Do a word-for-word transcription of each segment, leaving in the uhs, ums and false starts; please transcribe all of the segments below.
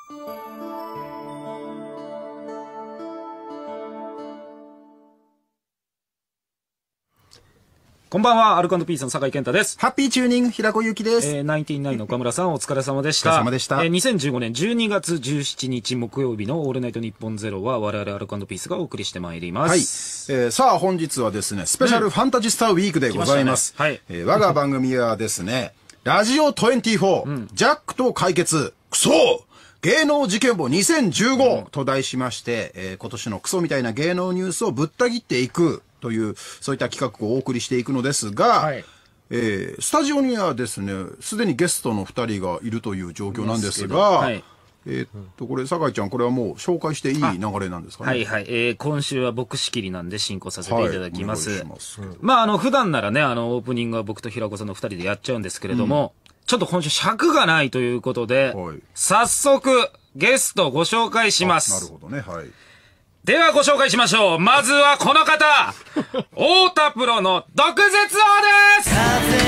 こんばんは、アルコ&ピースの酒井健太です。 ハッピーチューニング、平子ゆきです。 えー、ナインティナインの岡村さん、お疲れ様でした。 お疲れ様でした。 えー、にせんじゅうごねんじゅうにがつじゅうしちにち木曜日のオールナイトニッポンゼロは、我々アルコ&ピースがお送りしてまいります。 はい。えー、さあ、本日はですね、スペシャルファンタジスタウィークでございます。 うん、ね、はい。 えー、我が番組はですね、ラジオにじゅうよん、うん、ジャックと解決、クソ芸能事件簿にせんじゅうごと題しまして、えー、今年のクソみたいな芸能ニュースをぶった切っていくという、そういった企画をお送りしていくのですが、はい、えー、スタジオにはですね、すでにゲストのふたりがいるという状況なんですが、はい、えっと、これ、酒井ちゃん、これはもう紹介していい流れなんですかね。 はいはい。えー、今週は僕仕切りなんで進行させていただきます。はい、お願いします。まあ、あの、普段ならね、あの、オープニングは僕と平子さんのふたりでやっちゃうんですけれども、うん、ちょっと今週尺がないということで、はい、早速、ゲストご紹介します。 なるほどね、はい。 ではご紹介しましょう。まずはこの方太田プロの毒舌王です。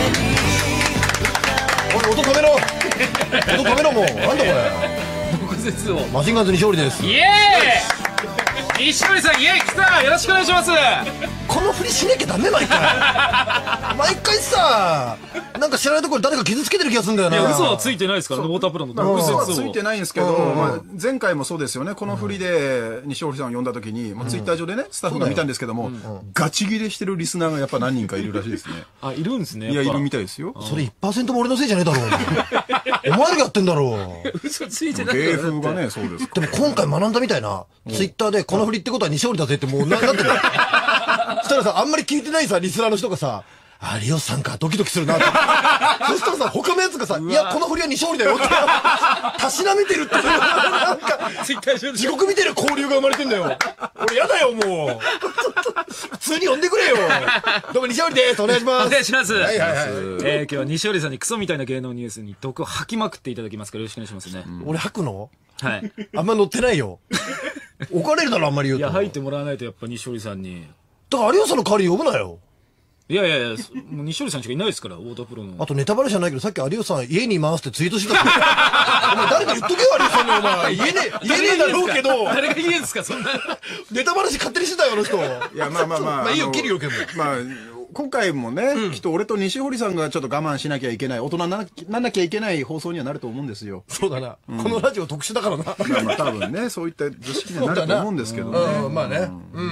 おい、音止めろ音止めろもう。なんだこれ。 毒舌王マシンガンズ西堀です。 イエーイ西堀さん、イエーイ来た。よろしくお願いします。 この振りしなきゃダメ、毎回毎回さ、なんか知らないところで誰か傷つけてる気がするんだよな。 いや、嘘はついてないですからね、太田プロの毒舌王。 嘘はついてないんですけど、まあ、前回もそうですよね。この振りで西堀さんを呼んだ時に、まあ、ツイッター上でね、スタッフが見たんですけども、うん、ガチ切れしてるリスナーがやっぱ何人かいるらしいですね。 あ、いるんですね。 いや、いるみたいですよ。 それ いちパーセント も俺のせいじゃねえだろう。お前らがやってんだろう。嘘ついてない。 芸風がね、そうですか。 でも今回学んだみたいな、ツイッターでこの振りってことは西堀だぜってもうな、なんていうのしたらさ、あんまり聞いてないさ、リスナーの人がさ、有吉さんか、ドキドキするなって。そしたらさ、他のやつがさ、いや、この振りは西堀だよって、たしなめてるって、なんか、地獄見てる交流が生まれてんだよ。俺やだよ、もう。普通に呼んでくれよ。どうも、西堀です。お願いします。 お願いします。はいはいはい。えー、 今日は西堀さんにクソみたいな芸能ニュースに毒を吐きまくっていただきますから、よろしくお願いしますね。 うん、俺吐くの？ はい。 あんま乗ってないよ。怒られるだろ、あんまり言うと。 いや、吐いてもらわないと、やっぱ西堀さんに。 だから有吉さんの代わりに呼ぶなよ。 いやいやいや、もう西堀さんしかいないですから、太田プロの。 あとネタバレじゃないけど、さっき有吉さん家にいますってツイートしてた。お前誰か言っとけよ、有吉さんにお前。言えねえ、言えねえだろうけど。 誰が言えんですか、そんな。 ネタバレし勝手にしてたよ、あの人。 いや、まあまあまあ。 まあいいよ、切るよ、けど。 まあ、今回もね、うん、きっと俺と西堀さんがちょっと我慢しなきゃいけない、大人にならなきゃいけない放送にはなると思うんですよ。 そうだな。うん、このラジオ特殊だからな。 まあまあ多分ね、そういった図式にはなると思うんですけどね。 うん、まあね。うん。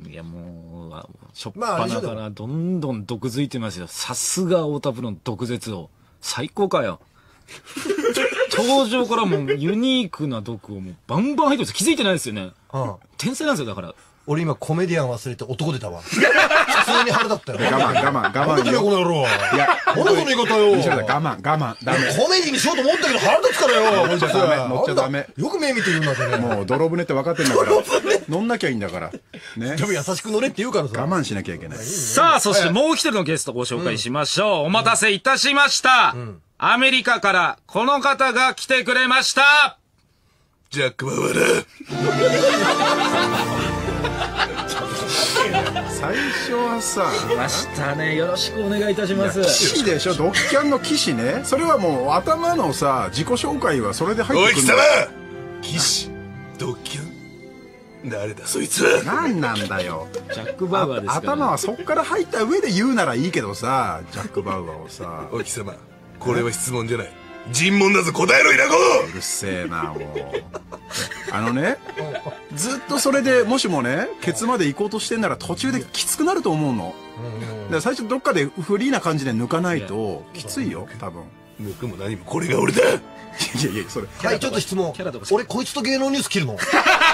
いやもう、しょっぱなからどんどん毒づいてますよ。さすが太田プロの毒舌王。最高かよ。登場からもうユニークな毒をもうバンバン入ってます。気づいてないですよね。うん。天才なんですよ、だから。 俺今コメディアン忘れて男出たわ。普通に腹立ったよ。 我慢、我慢、我慢。 なんだよ、この野郎。いや、なんだその言い方よ。 我慢、我慢、ダメ。 コメディにしようと思ったけど腹立つからよ。 乗っちゃダメ、乗っちゃダメ。 よく目見て言うんだってね。 もう泥船って分かってんだから。乗んなきゃいいんだから。ね。 でも優しく乗れって言うからさ。 我慢しなきゃいけない。 さあ、そしてもう一人のゲストご紹介しましょう。お待たせいたしました。アメリカからこの方が来てくれました。 ジャック・バウアーだ。 最初はさ、 来ましたね。よろしくお願いいたします。 騎士でしょ、ドッキャンの騎士ね。それはもう頭のさ、自己紹介はそれで入ってくる。 おい貴様、騎士、ドッキャン、誰だそいつ。 何なんだよ。 ジャック・バウアーですから、ね、 頭はそっから入った上で言うならいいけどさ、ジャック・バウアーをさ。 おい貴様、これは質問じゃない、尋問だぞ。答えろ、イラゴ。 うるせえな、もう。あのね、ずっとそれでもしもね、ケツまで行こうとしてんなら途中できつくなると思うの。だから最初どっかでフリーな感じで抜かないときついよ、多分。 抜くも何もこれが俺だ。いやいや、それ。はい、ちょっと質問。俺こいつと芸能ニュース切るの？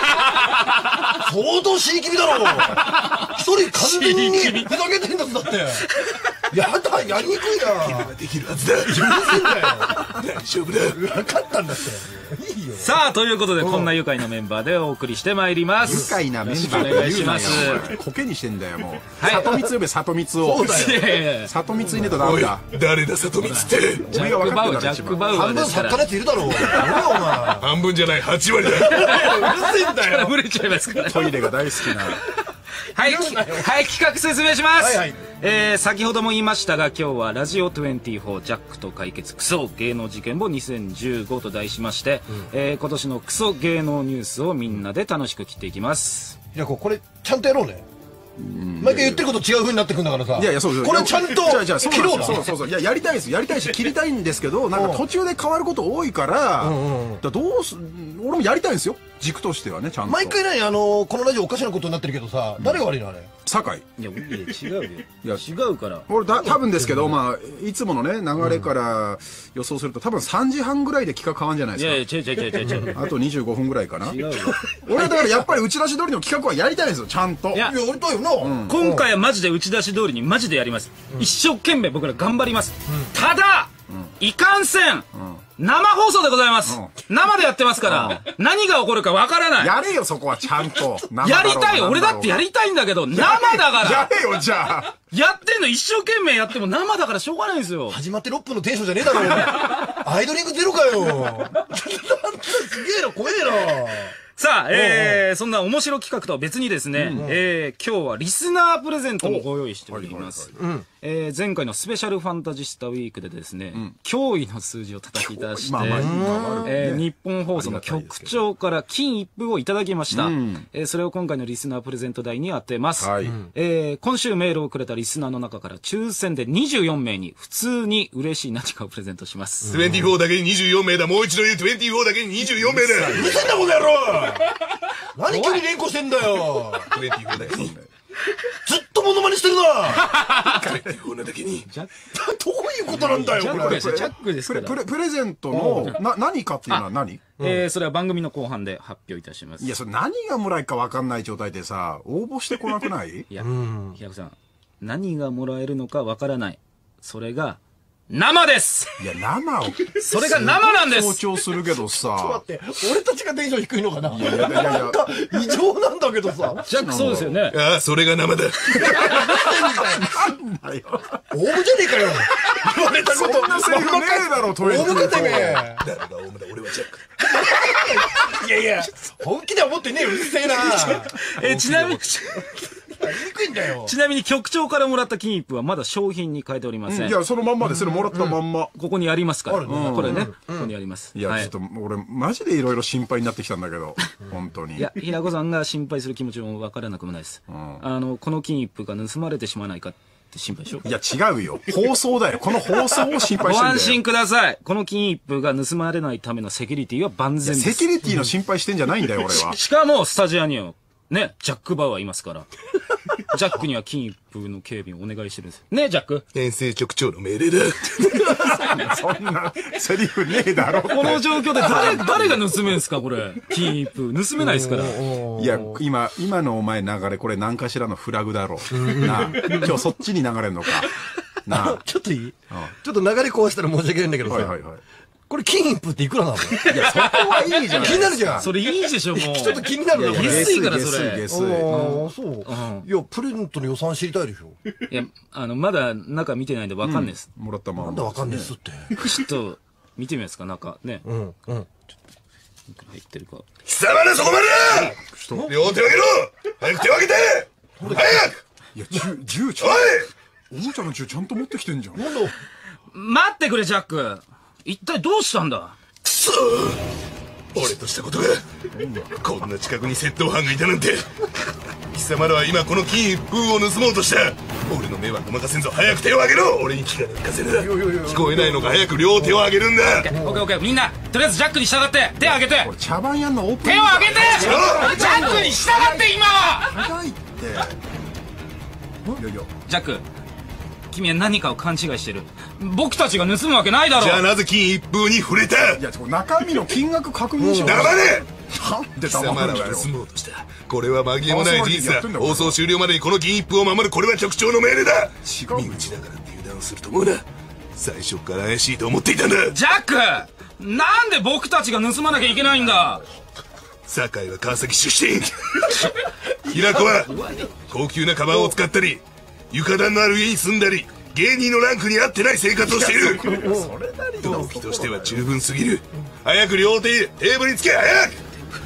相当死に気味だろ。一人完全にふざけてんだぞ、だって。やだ、やりにくいな。できるはずだ。許せんだよ。大丈夫だ。分かったんだって。いいよ。 さあ、ということで、こんな愉快なメンバーでお送りしてまいります。 愉快なメンバーお願いします。 コケにしてんだよ、もう。里光呼べ、里光を。 そうだよ。里光いねえとダメだ。 誰だ、里光って。 ジャック・バウアー、ジャック・バウアー。 半分作家のやついるだろう。半分じゃない、はち割だ。うるせえんだよ。 ぶれちゃいますから。 トイレが大好きな。 はい、はい、企画説明します。 はいはい、 えー、先ほども言いましたが、今日はラジオにじゅうよん、ジャックと解決クソ芸能事件簿にせんじゅうごと題しまして、うん、えー、今年のクソ芸能ニュースをみんなで楽しく切っていきます。 いや、これちゃんとやろうね。毎回言ってること違う風になってくるんだからさ。 いやいや、そうそう。 これちゃんと切ろうな。 そうそうそう。いや、やりたいです。やりたいし、切りたいんですけど、なんか途中で変わること多いから、だどうす、俺もやりたいんですよ。軸としてはね、ちゃんと。 毎回ね、あの、このラジオおかしなことになってるけどさ、誰が悪いのあれ。 酒井。 いや、違うよ。いや、違うから。 俺、だ、多分ですけど、まあ、いつものね、流れから予想すると、多分さんじはんぐらいで企画変わんじゃないですか。 いやいや、違う違う違う違う。 あとにじゅうごふんぐらいかな。 違うよ。 俺はだからやっぱり打ち出し通りの企画はやりたいんですよ、ちゃんと。 いや、 やりたいよな。 今回はマジで打ち出し通りにマジでやります。一生懸命僕ら頑張ります。ただ、いかんせん。生放送でございます。生でやってますから、何が起こるかわからない。 やれよ、そこはちゃんと。 やりたいよ。俺だってやりたいんだけど、生だから。 やれよ、じゃあ。 やってんの一生懸命やっても生だからしょうがないんですよ。 始まってろっぷんのテンションじゃねえだろ、お前。アイドリングゼロかよ。すげえな、怖えな。 さあ、えー、そんな面白企画とは別にですね、えー、今日はリスナープレゼントもご用意しております。えー、前回のスペシャルファンタジスタウィークでですね、驚異の数字を叩き出して、えー、日本放送の局長から金一封をいただきました。えー、それを今回のリスナープレゼント代に当てます。えー、今週メールをくれたリスナーの中から抽選でにじゅうよんめいに普通に嬉しい何かをプレゼントします。 にじゅうよんだけににじゅうよんめいだ。もう一度言う、にじゅうよんだけににじゅうよんめいだ。 うるせえんだこの野郎。何急に連呼してんだよ。 にじゅうよんだけにずっとモノマネしてるな。 にじゅうよんだけにどういうことなんだよ、これ。 ジャックですから。 プレ、プレゼントの、な、何かっていうのは何？ えー、それは番組の後半で発表いたします。 いや、それ何がもらえるか分かんない状態でさ、応募してこなくない？ いや、平子さん、何がもらえるのか分からない。それが、生です。 いや、生を。 それが生なんです。 強調するけどさ。 ちょっと待って、俺たちがテンション低いのかな。いやいやいやいや。異常なんだけどさ。 ジャックそうですよね。 ああ、それが生だ。 なんだよ。オウムじゃねえかよ。言われたこと。 そんなセリフねえだろ、トイレ。 オウムかてめえ。 誰がオウムだ、俺はジャック。 いやいや、本気では思ってねえよ、うるせえな。 え、ちなみに、 言いにくいんだよ。 ちなみに局長からもらった金一封はまだ商品に変えておりません。 いや、そのまんまで、それもらったまんま。 ここにありますから。これね、ここにあります。 いや、ちょっと俺、マジでいろいろ心配になってきたんだけど、本当に。 いや、平子さんが心配する気持ちも分からなくもないです。あの、この金一封が盗まれてしまわないかって心配でしょ？ いや、違うよ。放送だよ。この放送を心配してるんだよ。 ご安心ください。この金一封が盗まれないためのセキュリティは万全です。 セキュリティの心配してんじゃないんだよ、俺は。 しかも、スタジオには、ね、ジャック・バウアーいますから。ジャックには金一封の警備をお願いしてるんです。ね、ジャック。 編成局長の命令だ。 そんなセリフねえだろ。 この状況で誰、誰が盗めんすか、これ。金一封。盗めないですから。 いや、今、今のお前流れ、これ何かしらのフラグだろう。なあ、今日そっちに流れるのか。なあ。 ちょっといい？ちょっと流れ壊したら申し訳ないんだけどさ。はいはいはい。これ金一封っていくらなの？ いや、そこはいいじゃん。 気になるじゃん。 それいいでしょ、もう。 ちょっと気になるな、これ。 安いから、それ。 ゲス。 ああ、そう。いや、プレゼントの予算知りたいでしょ。 いや、あの、まだ中見てないんでわかんないです。 もらったまま。 なんでわかんないっすって。 ちょっと、見てみますか、中。ね。うん、うん。いくら入ってるか。 貴様らそこまでだ！両手を上げろ！早く手を上げて！早く！ いや、銃、銃ちゃん。 おい！ おもちゃの銃ちゃんと持ってきてんじゃん。 なんだ？ 待ってくれ、ジャック。一体どうしたんだ？ くそー！俺としたことがこんな近くに窃盗犯がいたなんて。貴様らは今この金一封を盗もうとした。俺の目はごまかせんぞ。早く手を挙げろ。俺に聞かせる。聞こえないのか？早く両手を挙げるんだ。 オッケーオッケー。みんなとりあえずジャックに従って手を挙げて。 茶番屋のオープン。 手を挙げて。ジャックに従って今。 長いって。いやいや。 ジャック、君は何かを勘違いしてる。僕たちが盗むわけないだろう。 じゃあなぜ金一封に触れた？ いや、中身の金額確認しろ。 黙れ！ なんで貴様らは黙るんだよ。 盗もうとした。これは紛れもない事実だ。放送終了までにこの金一封を守る。これは局長の命令だ。身内だからって油断すると思うな。最初から怪しいと思っていたんだ。 ジャック、なんで僕たちが盗まなきゃいけないんだ。 酒井は川崎出身。平子は高級なカバンを使ったり床暖のある家に住んだり芸人のランクに合ってない生活をしている。動機としては十分すぎる。早く両手テーブルにつけ。早く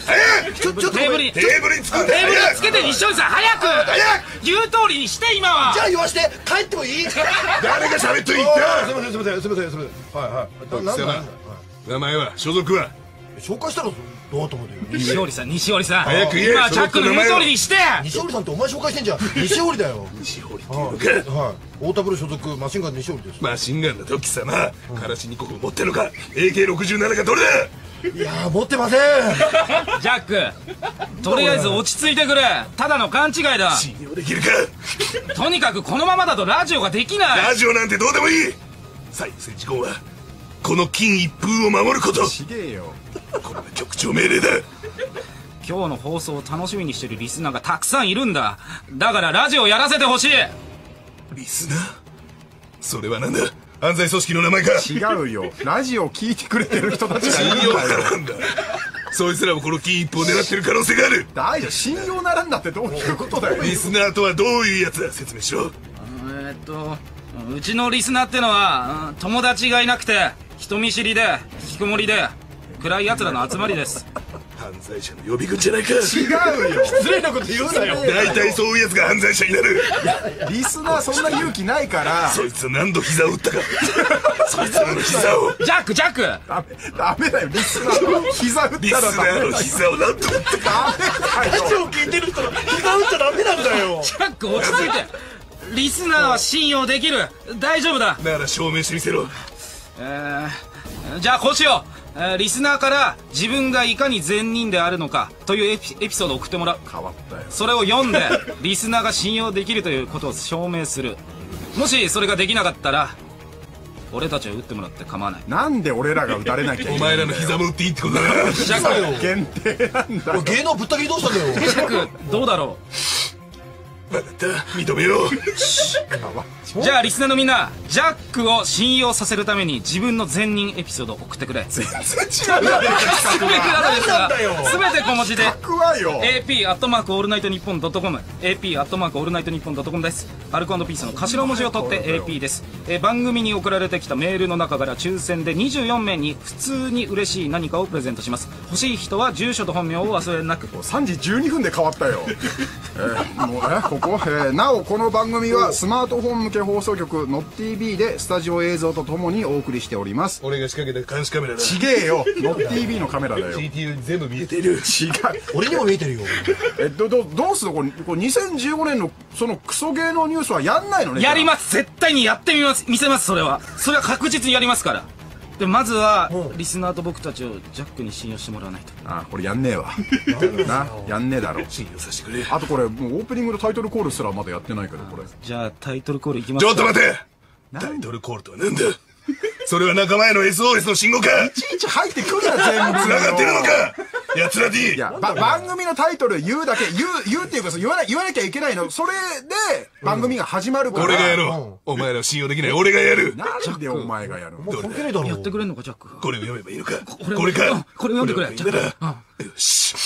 早くちょ、ちょっとテーブルにテーブルに作るんだテーブルに早くつけて西織さん早く早く言う通りにして今は。 じゃあ言わして、帰ってもいい？ 誰が喋っといいっあーすいません、すいません、すいません、すいません。はいはい。 たななんだなんだはいた名前は所属は紹介したらどうと思うよ。 西織さん西織さん早く言え今ジャックの言う通りにして。 西織さんってお前紹介してんじゃん。西織だよ。 西堀っていうのかはい。太田プロ所属マシンガン西織です。 マシンガンだと貴様カラシニコフ持ってるのか エーケーろくじゅうなな がどれだいやー、持ってません。 ジャックとりあえず落ち着いてくれ。ただの勘違いだ。 信用できるかとにかくこのままだとラジオができない。 ラジオなんてどうでもいい最優先事項はこの金一封を守ることちげえよ。 これが局長命令だ今日の放送を楽しみにしてるリスナーがたくさんいるんだ。だからラジオやらせてほしい。 リスナーそれはなんだ犯罪組織の名前か違うよ。ラジオ聞いてくれてる人たちがい信用るんだよ。 ならんだそいつらもこの金一封を狙ってる可能性がある大丈夫。信用ならんだってどういうことだよ。 リスナーとはどういうやつだ説明しろえーっとうちのリスナーってのはうん友達がいなくて人見知りで引きこもりで暗い奴らの集まりです。 犯罪者の予備軍じゃないか違うよ。 失礼なこと言うなよ。 大体そういうやつが犯罪者になるリスナーそんな勇気ないから。 そいつは何度膝を打ったかそいつらの膝をジャックジャックダメ、ダメだよ。リスナーの膝打っリスナたらダメだよ。 ーの膝を何度打ったかダメだよ。 ラジオ聞いてる人の膝打っちゃダメなんだよ。 ジャック落ち着いて。リスナーは信用できる。大丈夫だ。 なら証明してみせろえー、じゃあこうしよう。えーリスナーから自分がいかに善人であるのかというエピ、エピソードを送ってもらう。 変わったよ。 それを読んでリスナーが信用できるということを証明する。もしそれができなかったら俺たちを撃ってもらって構わない。 なんで俺らが打たれなきゃいけないんだよ。 お前らの膝も打っていいってことだなジャック限定なんだよ。 芸能ぶった切りどうしたんだよ。 ジャックどうだろ分かった認めようう。じゃあリスナーのみんなジャックを信用させるために自分の善人エピソードを送ってくれ。全然違う。 全然違うよ。 すべて小文字で僕はよ。 エーピー アットマークオールナイトニッポンドットコム エーピー アットマークオールナイトニッポンドットコムです。アルコ&ピースの頭文字を取って エーピー です。えー番組に送られてきたメールの中から抽選でにじゅうよんめいに普通に嬉しい何かをプレゼントします。欲しい人は住所と本名を忘れなく。 さんじじゅうにふんで変わったよ。えーもうね、ここ、えーなおこの番組はスマートフォン向け放送局 ノッティービー でスタジオ映像とともにお送りしております。 俺が仕掛けた監視カメラだちげえよ。ノッティービー のカメラだよ。違う。 シーティーユー に全部見えている俺にも見えてるよ。 えどどどうするのこれこれにせんじゅうごねんのそのクソ芸能ニュースはやんないのね。 やります。絶対にやってみます見せます。それはそれは確実にやりますから。でまずはリスナーと僕たちをジャックに信用してもらわないと。 あこれやんねえわ。なやんねえだろ。 信用させてくれあとこれもうオープニングのタイトルコールすらまだやってないけどこれ。 じゃあタイトルコールいきますか。 ちょっと待てタイトルコールとは何だそれは仲間への エスオーエス の信号かいちいち入ってくるな全部。 繋がってるのか奴ら D いや、ば、番組のタイトル言うだけ、言う、言うっていうか、そう言わな、言わなきゃいけないの。それで、番組が始まるから。 俺がやろうお前らを信用できない俺がやるなんでお前がやるの。 関係ないだろ。 やってくれんのかジャックが。 これを読めばいいのかこれこれかうんこれを読んでくれこれを読んだジャッらよし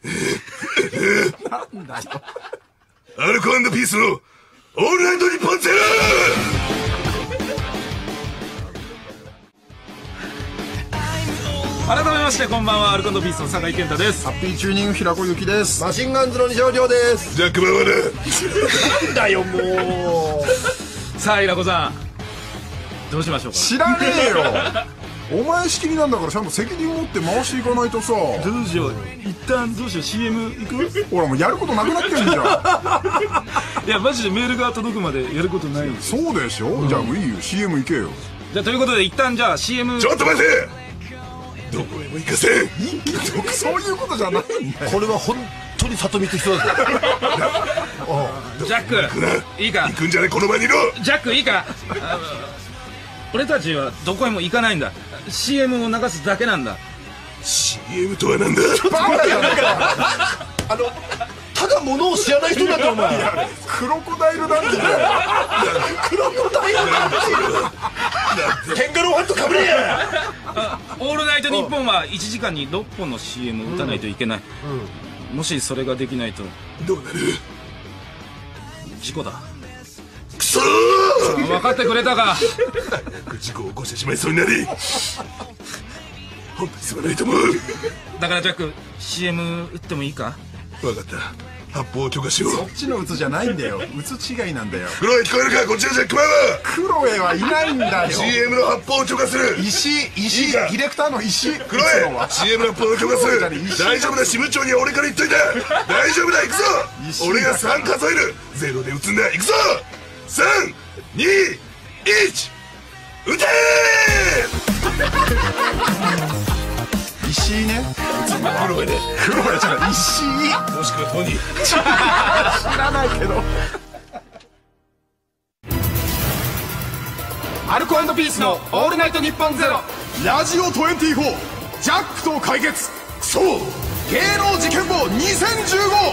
なんだよ。 アルコ&ピースのオールナイトニッポンゼロ改めましてこんばんはアルコ&ピースの酒井健太です。 ハッピーチューニング平子ゆきです。 マシンガンズの西尾亮です。 ジャックママだなんだよ、もう。 さあ平子さんどうしましょうか。 知らねえよ。お前仕切りなんだからちゃんと責任持って回していかないとさ。 どうしよう一旦どうしよう シーエム 行く。 ほらもうやることなくなってんじゃん。 いやマジでメールが届くまでやることないんです。 そうでしょ、じゃあもういいよ シーエム 行けよ。 じゃあということで一旦じゃあ シーエムちょっと待てどこへも行かせんそういうことじゃないんだよ。 これは本当に里見って人だぞ。 ジャックいいか行くんじゃねえこの場にいろジャックいいかあの俺たちはどこへも行かないんだ。 シーエム を流すだけなんだ。 シーエム とはなんだバカじゃねえか。 あの、ただ物を知らない人なんだよ、お前。 クロコダイルダンジだよ。 クロコダイルなんだよ。テンガローハットかぶれや。 オールナイトニッポンはいちじかんにろっぽんの シーエム を打たないといけない、うん、もしそれができないとどうなる事故だ。 くそー分かってくれたか。 事故を起こしてしまいそうになり本当にすまないと思う。 だからジャックシーエム 打ってもいいか？ 分かった。発砲を許可しよう。 そっちのうつじゃないんだよ。うつ違いなんだよ。 クロエ聞こえるか？こっちのジャックマンはクロエはいないんだよ。 シーエム の発砲を許可する。 石井、石井、 いいかディレクターの石井。 クロエ シーエム の発砲を許可する。大丈夫だ、支部長には俺から言っといた。大丈夫だ、行くぞ。俺がさん数える。ゼロで撃つんだ。行くぞ。さん、に、いち、撃てー。 石井ね。 クロエで。 クロエじゃない、石井。 もしくはトニー。 知らないけど。 アルコ&ピースのオールナイトニッポンゼロ。 ラジオにじゅうよん、ジャックと解決。そう、芸能事件簿にせんじゅうご。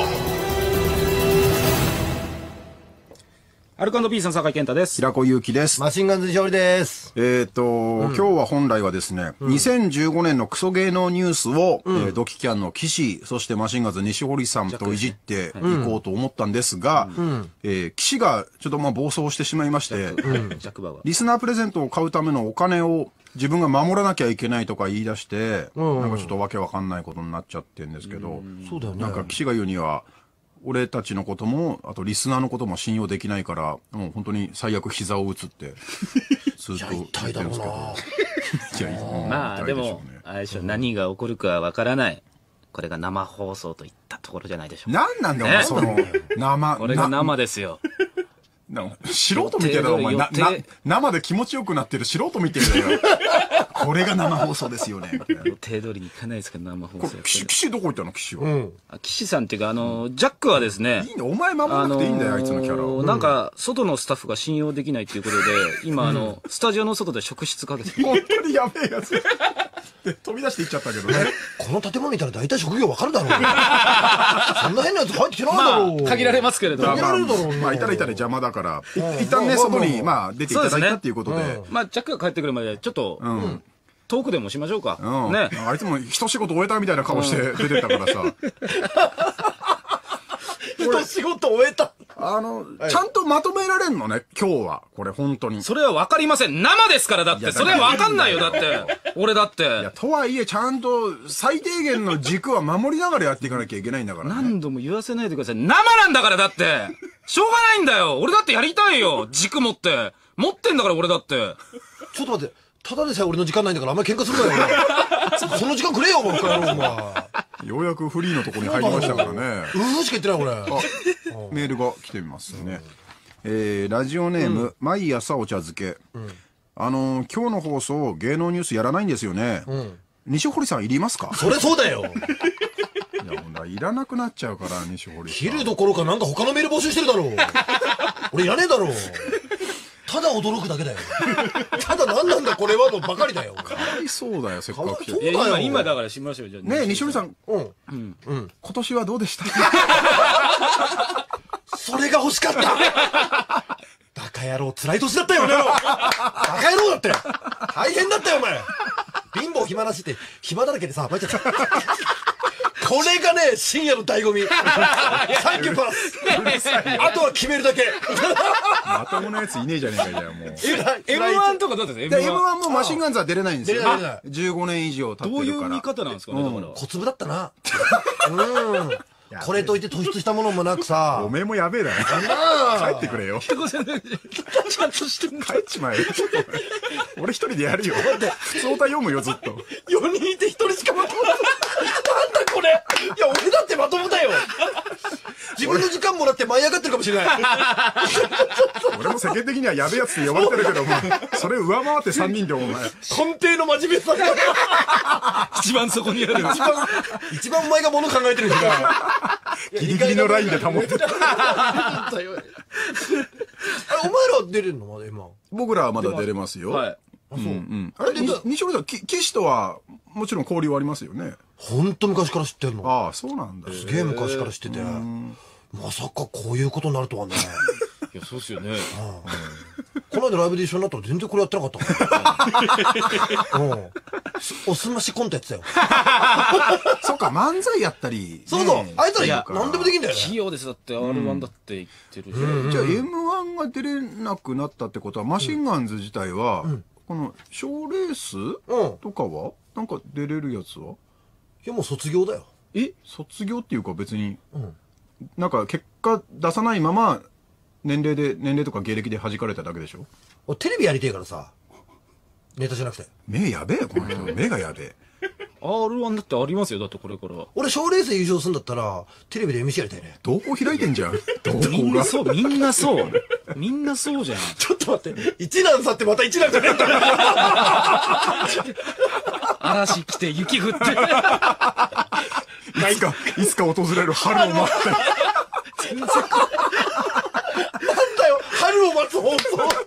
アルコ&ピースの酒井健太です。 平子祐希です。 マシンガンズ西堀です。 えっと、今日は本来はですね、にせんじゅうごねんのクソ芸能ニュースを、えードキキャンの岸、そしてマシンガンズ西堀さんといじっていこうと思ったんですが、えー岸がちょっとまあ暴走してしまいまして、 ジャックバーはリスナープレゼントを買うためのお金を自分が守らなきゃいけないとか言い出して、なんかちょっとわけわかんないことになっちゃってるんですけど、 そうだよね。 なんか岸が言うには、俺たちのことも、あとリスナーのことも信用できないから、もう本当に最悪膝を打つって、ずっと言ってるんですけど。いや、 まあでも痛いでしょうねあれでしょ、何が起こるかわからない。これが生放送といったところじゃないでしょうか。 なんなんだよ、お前、その、生、 これが生ですよ。 な素人みたいな、お前、な、 予定な、生で気持ちよくなってる素人みたいだよ。これが生放送ですよね。みたいな予定通りにいかないですけど、生放送やっ、 これ岸、岸どこ行ったの岸は。 あ岸さんっていうか、あの、ジャックはですね、 いいんだ、お前守らなくていいんだよ、あいつのキャラを。 なんか、外のスタッフが信用できないということで、今、あの、スタジオの外で職質かけてる。 本当にやべえやつ。で、飛び出していっちゃったけどね。 この建物にいたら大体職業わかるだろう。そんな変なやつ入ってきてないだろう。 限られますけれども。 限られるだろう。 まあ、いたらいたら邪魔だから、い一旦ね、外に、まあ、出ていただいたっていうことで。 まあ、ジャックが帰ってくるまで、ちょっと、 んトークでもしましょうか。 うん。 ね。 あいつも一仕事終えたみたいな顔して出てったからさ。 一仕事終えた。 あの、ちゃんとまとめられんのね、今日は。これ、本当に。 それは分かりません。生ですから、だって。 いやそれは分かんないよ、だって。俺だっいや、 て。 とはいえ、ちゃんと最低限の軸は守りながらやっていかなきゃいけないんだからね。 何度も言わせないでください。生なんだから、だって。しょうがないんだよ。俺だってやりたいよ。軸持って。持ってんだから、俺だって。 ちょっと待って。ただでさえ俺の時間ないんだからあんまり喧嘩するなよ、お前。その時間くれよ、お前。お前。 ようやくフリーのとこに入りましたからね。 うーしか言ってない、俺。 メールが来てみますね。えー、ラジオネーム、毎朝お茶漬け。あのー、今日の放送、芸能ニュースやらないんですよね。西堀さんいりますか？ それそうだよ。 いや、ほんだいらなくなっちゃうから、西堀さん。 切るどころかなんか他のメール募集してるだろう。俺いらねえだろう。ただ驚くだけだよ。ただ何なんだこれはのばかりだよ。 かわいそうだよ、せっかく来てかわいそうる。 いや、今、今だからしましょう、じゃあ。 ねえ、西堀さん、 うん。 今年はどうでしたそれが欲しかった。バカ野郎、辛い年だったよね。バカ野郎だって。大変だったよ、お前。貧乏暇なしって、暇だらけでさ、参っちゃった。これがね、深夜の醍醐味。サンキューパス。あとは決めるだけ。 まともなやついねえじゃねえか、じゃあもう。 エムワン とかどうですか？ で エムワン もマシンガンズは出れないんですよ。 出れない出れないじゅうごねん以上経ってるから。 どういう見方なんですかね、だから。 小粒だったな。うん。これといって突出したものもなくさ。 おめえもやべえだよ。帰ってくれよ。 ちゃんとしてんだ。 帰っちまえよ。俺一人でやるよ。普通歌読むよ、ずっと。 よにんいてひとりしかまともだ。なんだこれ。いや、俺だってまともだよ。自分の時間もらって舞い上がってるかもしれない。 俺も世間的にはやべえやつって呼ばれてるけど、それ上回ってさんにんでお前。 根底の真面目さが。 一番そこにある。 一番、一番お前が物考えてる人が。 ギリギリのラインで保ってる。 あれ、お前ら出れるのまだ今。 僕らはまだ出れますよ。 はい。 あ、そう。 うん。あれ、に西堀さん、き岸とは、もちろん交流はありますよね。 ほんと昔から知ってるの。 ああ、そうなんだ。 すげえ昔から知ってて。まさかこういうことになるとはね。 いや、そうっすよね。 この間ライブで一緒になったら全然これやってなかったから。うん。おすましコントやってたよ。 そうか、漫才やったり。 そうそう。あいつらいや何でもできんだよね。 器用です。だって アールワン だって言ってるし。 じゃあ エムワン が出れなくなったってことは、マシンガンズ自体は、この賞レースうん。 とかはなんか出れるやつはいや、もう卒業だよ。 え卒業っていうか別に、うん、なんか結果出さないまま年齢で年齢とか芸歴で弾かれただけでしょ。 俺テレビやりてえからさ、ネタじゃなくて。 目やべえこの人目がやべえ。 アールワン だってありますよ、だってこれから。 俺賞レース優勝するんだったらテレビで エムシー やりたいね。 どこ開いてんじゃん。 みんなそうみんなそうみんなそうじゃん。 ちょっと待って、一難去ってまた一難じゃねえんだ。 嵐来て雪降っていつかいつか訪れる春を待って全然なんだよ春を待つ放送。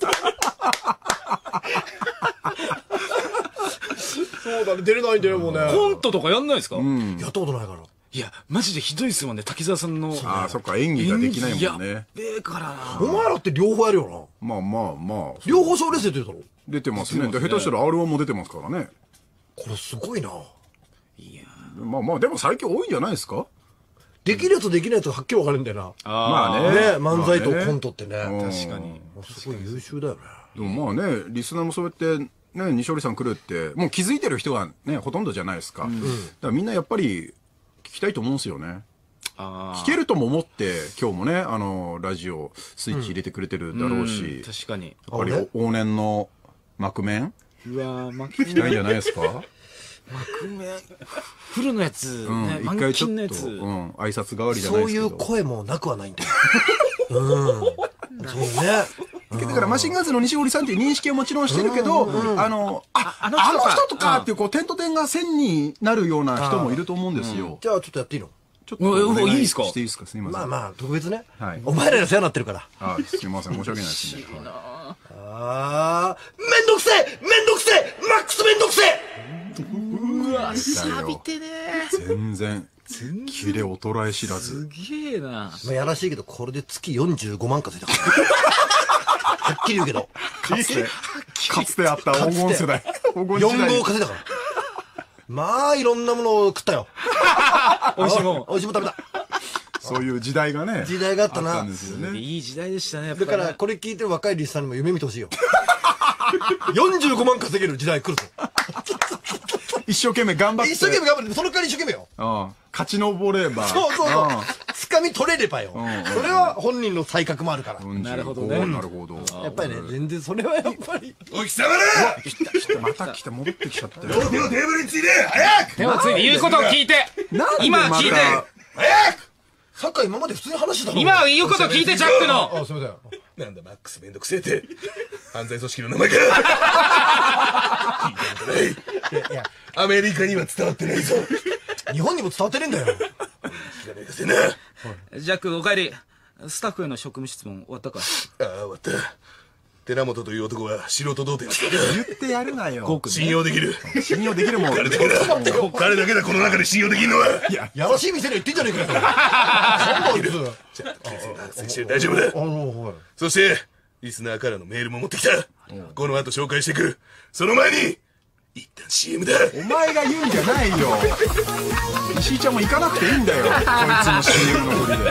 そうだね、出れないんだよもうね。 コントとかやんないですか？うん、 やったことないから。 いやマジでひどいっすもんね、滝沢さんの。 ああそっか、演技ができないもんね。やべえからな。 お前らって両方やるよな。 まあまあまあ両方賞レース出てるだろ。 出てますね。下手したら アールワン も出てますからね。 これすごいな。 いやまあまあでも最近多いんじゃないですか。 できるやつとできないやつがはっきり分かるんだよな。 まあね。 ね、漫才とコントってね。 まあね、 確かに。 すごい優秀だよね。 でもまあね、リスナーもそうやってね、西堀さん来るってもう気づいてる人がねほとんどじゃないですか。うん、だからみんなやっぱり聞きたいと思うんですよね。あ聞けるとも思って今日もね、あのラジオスイッチ入れてくれてるだろうし、うんうん、確かにやっぱり往年の幕面、 うわ幕面聞きたいんじゃないですか。 幕面フルのやつ、 うん、 ね、 一回ちょっと、うん、 挨拶代わりじゃないですけど、 そういう声もなくはないんだよ。うん、そうね。 だからマシンガンズの西堀さんっていう認識はもちろんしてるけど、あの、あ、あの人とかっていうこう点と点が線になるような人もいると思うんですよ。 じゃあちょっとやっていいの？ ちょっといいですか？ していいですか？すみません。 まあまあ特別ね。はい。お前らが世話になってるから。 あ、すみません、申し訳ないですね。 ああ、めんどくせえ、めんどくせえ、マックスめんどくせえ。 うわ、錆びてね。 全然。キレ衰え知らず。 すげえな。 まあやらしいけどこれで月よんじゅうごまん稼いだから。はっきり言うけど。 かつて、かつてあった黄金世代。 よんごう稼いだから。まあいろんなものを食ったよ。 美味しいもん。 美味しいもん食べた。 そういう時代がね。 時代があったな。 いい時代でしたね。 だからこれ聞いてる若いリスナーにも夢見てほしいよ。よんじゅうごまん稼げる時代来るぞ。 一生懸命頑張って。 一生懸命頑張って、その代わり一生懸命よ。 勝ち上れば。 そうそうそう。掴み取れればよ。それは本人の才覚もあるから。 なるほどね。 なるほど。 やっぱりね、全然それはやっぱり。 おい、貴様ら！ また来て、戻ってきちゃったよ。 両手をテーブルについて、早く！ 手をついて言うことを聞いて！今聞いて！早く！ サッカー今まで普通に話してたの。 今言うこと聞いて、ジャックの！ あ、すみません。 なんだ、マックスめんどくせえって。犯罪組織の名前か。聞いたことない。いやいや、アメリカには伝わってないぞ。 日本にも伝わってねえんだよ。 知らねえかせな。 ジャック、お帰り。スタッフへの職務質問終わったか？ ああ、終わった。寺本という男は素人童貞です。 言ってやるなよ。 信用できる。 信用できるもん。 彼だけだ。彼だけだ、この中で信用できるのは。 いや、やらしい店には言ってんじゃねえかよ。 じゃあ、形成が発生して大丈夫だ。そして、リスナーからのメールも持ってきた。この後紹介していく。その前に、一旦 シーエム だ。 お前が言うんじゃないよ。石井ちゃんも行かなくていいんだよ。こいつの シーエム の振りで。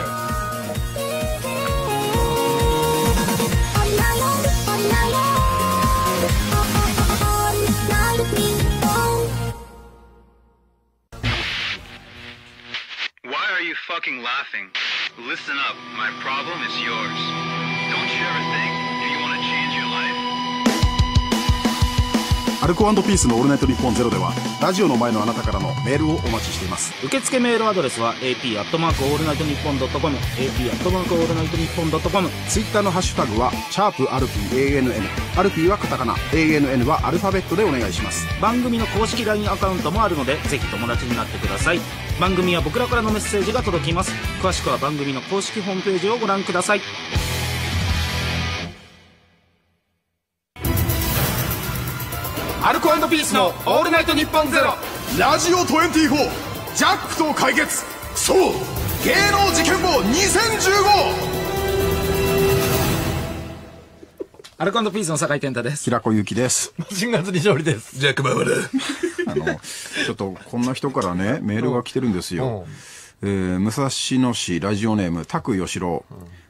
Why are you fucking laughing? Listen up. My problem is yours. Don't you ever think if you want to change your life? アルコ&ピースのオールナイトニッポンゼロではラジオの前のあなたからのメールをお待ちしています。 受付メールアドレスは エーピー アットマークオールナイトニッポンドットコム エーピー アットマークオールナイトニッポンドットコム。 ツイッターのハッシュタグはシャープアルピー エーエヌエヌ、 アルピーはカタカナ、 エーエヌエヌ はアルファベットでお願いします。 番組の公式 ライン アカウントもあるのでぜひ友達になってください。番組は僕らからのメッセージが届きます。詳しくは番組の公式ホームページをご覧ください。アルコ&ピースのオールナイトニッポンゼロラジオにじゅうよんジャックと解決そう芸能事件簿にせんじゅうご。 アルコ&ピースの酒井健太です。 平子ゆきです。 マシンガンズ西堀です。 ジャックババだ。 あのちょっとこんな人からねメールが来てるんですよ。えー、武蔵野市ラジオネームタクヨシロウ。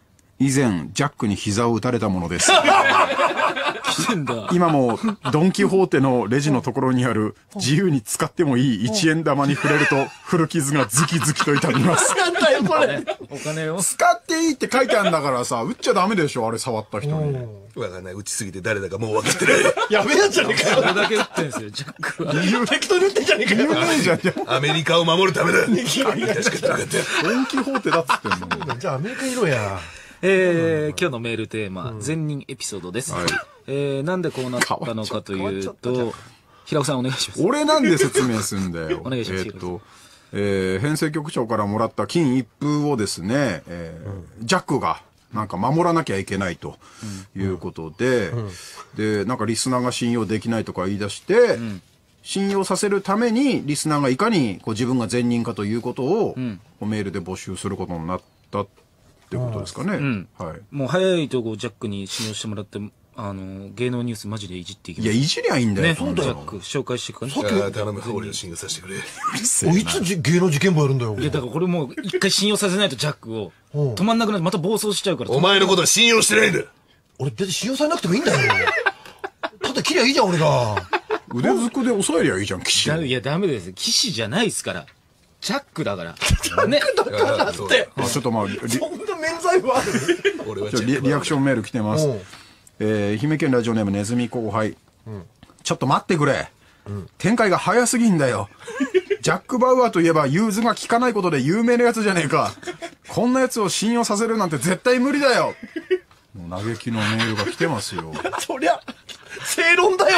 以前ジャックに膝を打たれたものです。 来てんだ。 今もドン・キホーテのレジのところにある自由に使ってもいいいちえん玉に触れると古傷がズキズキと痛みます。 なんだよこれ。 お金を。 使っていいって書いてあるんだからさ、打っちゃダメでしょ、あれ触った人に。 わかんない。打ちすぎて誰だかもう分かってない。 やべえやつじゃねえかよ。 これだけ打ってんすよ、ジャックは。 適当に打ってんじゃねえかよ。 有名じゃん、じゃアメリカを守るためだ。確かに分かったよ。 ドン・キホーテだっつってんの。 じゃあアメリカいろや。 えー、今日のメールテーマ、善人エピソードです。 はいえー、なんでこうなったのかというと、平尾さんお願いします。 俺なんで説明すんだよ。 お願いしますえーっと、えー、編成局長からもらった金一封をですね、えー、ジャックが、なんか守らなきゃいけないということで、うんうん、で、なんかリスナーが信用できないとか言い出して、うん、信用させるためにリスナーがいかにこう自分が善人かということを、うん、メールで募集することになったってことですかね。うん、はい。 もう早いとこジャックに信用してもらって、あの、芸能ニュースマジでいじっていきます。 いや、いじりゃいいんだよ。 ね、そうだよ。ジャック紹介してくれ。 さっき頼む、俺を信用させてくれ。 おいつ芸能事件簿やるんだよ。 いや、だからこれもう一回信用させないとジャックを止まんなくなってまた暴走しちゃうから。 お前のことは信用してないんだ。 俺別に信用されなくてもいいんだよ。ただ切りゃいいじゃん、俺が。 腕ずくで抑えりゃいいじゃん、騎士。 いや、ダメです。騎士じゃないですから。ジャックだから。 ね。だからって。 あ、ちょっとまあ、そんな免罪符ある。 俺はリリアクションメール来てます。えー、愛媛県ラジオネームネズミ後輩。うん、ちょっと待ってくれ。うん、展開が早すぎんだよ。ジャック・バウアーといえば融通が効かないことで有名なやつじゃねえか。こんなやつを信用させるなんて絶対無理だよ。もう嘆きのメールが来てますよ。 そりゃ、正論だよ。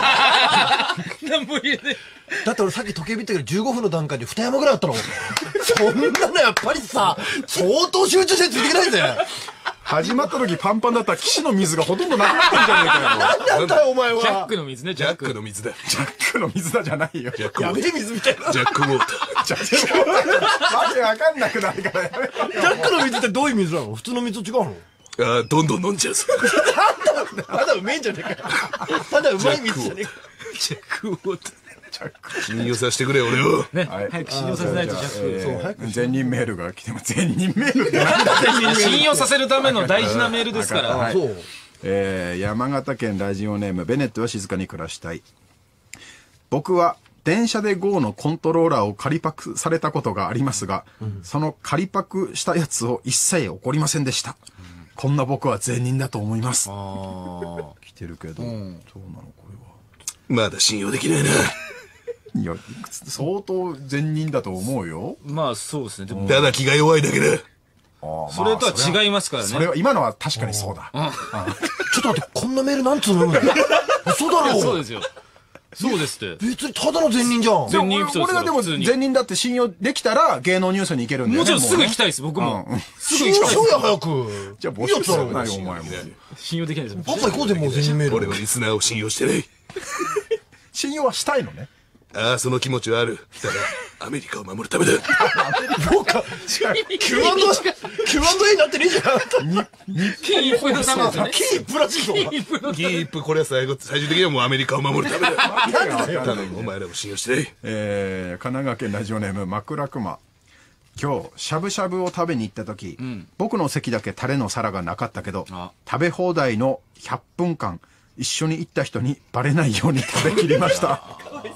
無理で。 だって俺さっき時計見たけどじゅうごふんの段階で二山ぐらいあったの。そんなのやっぱりさ、相当集中してついていけないぜ。 始まった時パンパンだった騎士の水がほとんどなくなってんじゃねえかよ。 何なんだよお前は。 ジャックの水ね、 ジャックの水だ。 ジャックの水だじゃないよ。 やべえ水みたいな。 ジャックウォーター。 ジャックウォーター。わけわかんなくなるからやめろ。 ジャックの水ってどういう水なの？普通の水と違うの？ ああ、どんどん飲んじゃうぞ。 ただうめえんじゃねえか。ただうまい水じゃねえか。 ジャックウォーター。 信用させてくれ俺を。 ね、早く信用させないとジャック。 そう、早く。善人メールが来てます。善人メールってなんだ善人メール。 信用させるための大事なメールですから。 そう。 えー、山形県ラジオネームベネットは静かに暮らしたい。僕は電車で ゴー のコントローラーを仮パクされたことがありますが、うん、その仮パクしたやつを一切怒りませんでした。うん、こんな僕は善人だと思います。あ来てるけど、うん、そうなのこれは。 まだ信用できないな。 いや、相当善人だと思うよ。 まあそうですね。でもただ気が弱いだけだ。 あそれとは違いますからね。 それは今のは確かにそうだ。 ちょっと待って、こんなメールなんつうの？嘘だろ。 そうですよ。そうですって。 別にただの善人じゃん。 善人エピソード。 俺はでも善人だって信用できたら芸能ニュースに行けるんだよね。 もちろんすぐ行きたいです、僕も。 すぐ行きたい。信用しようや、早く。 じゃあ募集するなよ、お前も。 信用できないです。 パパ行こうぜ、もう善人メール。 俺はリスナーを信用してない。 信用はしたいのね。 ああ、その気持ちはある。ただ、アメリカを守るためだ。 そうか。キューアンドエー になってねえじゃん。 金一封のためですね。 金一封らしいぞ。 金一封、これは最後、最終的にはもうアメリカを守るためだ。頼む、お前らも信用してない。 えー、神奈川県ラジオネーム、枕熊。今日、しゃぶしゃぶを食べに行った時、うん、僕の席だけタレの皿がなかったけど、食べ放題のひゃっぷんかん、一緒に行った人にバレないように食べきりました。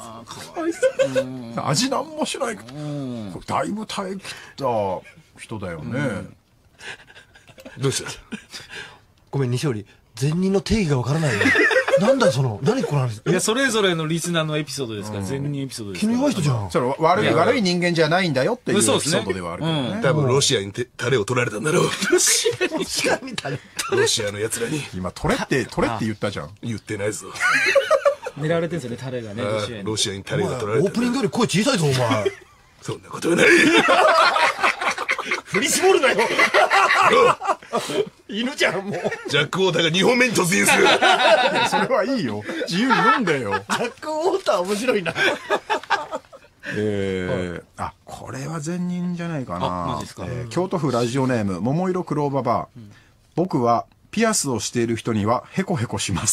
味なんもしない。だいぶ耐え切った人だよね。 どうした？ ごめん、西織。善人の定義がわからないよ。なんだその、何この話。 いや、それぞれのリスナーのエピソードですから、善人エピソードですから。 気の弱い人じゃん。 それ悪い、悪い人間じゃないんだよっていうエピソードではあるけどね。 多分ロシアにタレを取られたんだろう。 ロシアにタレロシアの奴らに。 今、取れって、取れって言ったじゃん。 言ってないぞ。 狙われてるんですよね、タレがね、ロシアに。 ロシアにタレが取られた。 オープニングより声小さいぞ、お前。 そんなことはない。 振り絞るなよ。犬じゃん、もう。 ジャック・ウォーターがにほんめに突入する。 それはいいよ。自由に読んでよ。 ジャック・ウォーター面白いな。 えー、あ、これは善人じゃないかな。 マジですか。 えー、京都府ラジオネーム、桃色クローババー。うん、僕は、ピアスをしている人にはヘコヘコします。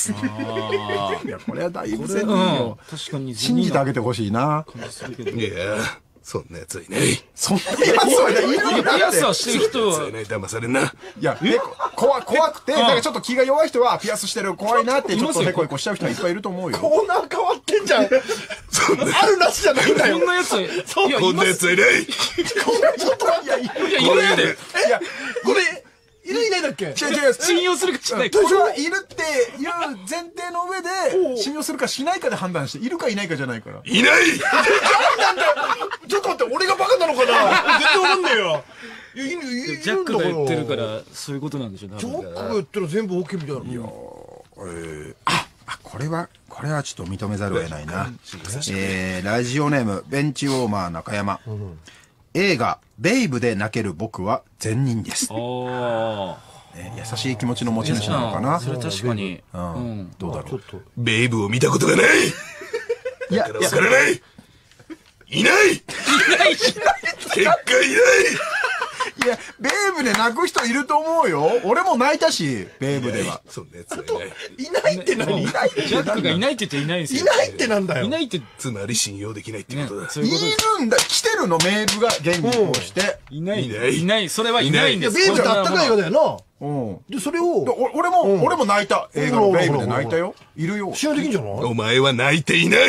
いや、これはだいぶ善人よ。 確かに信じてあげてほしいな。 いや、 そんな奴はいない。 そんなやつはいない。いるんだって。 ピアスはしてる人は。 いない、騙されんな。 いや、ね、怖、怖くて、なんかちょっと気が弱い人は、ピアスしてる怖いなって、ちょっとへこへこしちゃう人はいっぱいいると思うよ。 コーナー変わってんじゃん。そんな。あるなしじゃないんだよ。 こんなやつは、いや、 こんな奴はいない。 これちょっと待って。いや、 いや、いるやで。 いや、 これ、いるいないだっけ？ 違う違う。 信用するかしないか。 これはいるっていう前提の上で、信用するかしないかで判断して、いるかいないかじゃないから。 いないなんだよ。ちょっと待って、俺がバカなのかな？絶対わかんねえよ。いや、いる、いる。 ジャックが言ってるから、そういうことなんでしょうね。 ジャックが言ったら全部 OK みたいな。いやえー、あ、あ、これは、これはちょっと認めざるを得ないな。えー、ラジオネーム、ベンチウォーマー中山。うん、映画、ベイブで泣ける僕は善人です。 ああ、ね。優しい気持ちの持ち主なのかな。 それ確かに。 うん。うん、どうだろう。 ベイブを見たことがない。いや、わからない。いない。いない。結果いない。 いや、ベイブで泣く人いると思うよ。俺も泣いたし、ベイブでは。 そんなやつはいない。 いないって何？いないってジャックがいないって言っていないんですよ。 いないってなんだよ。 いないって。 つまり信用できないってことだ。 いるんだ。来てるの、メールが現にこうして。 いない。いない。それはいないんです。 ベイブってあったかい映画だよな。 うん。 で、それを。 俺も、俺も泣いた。映画のベイブで泣いたよ。いるよ。 信用できんじゃない？ お前は泣いていない。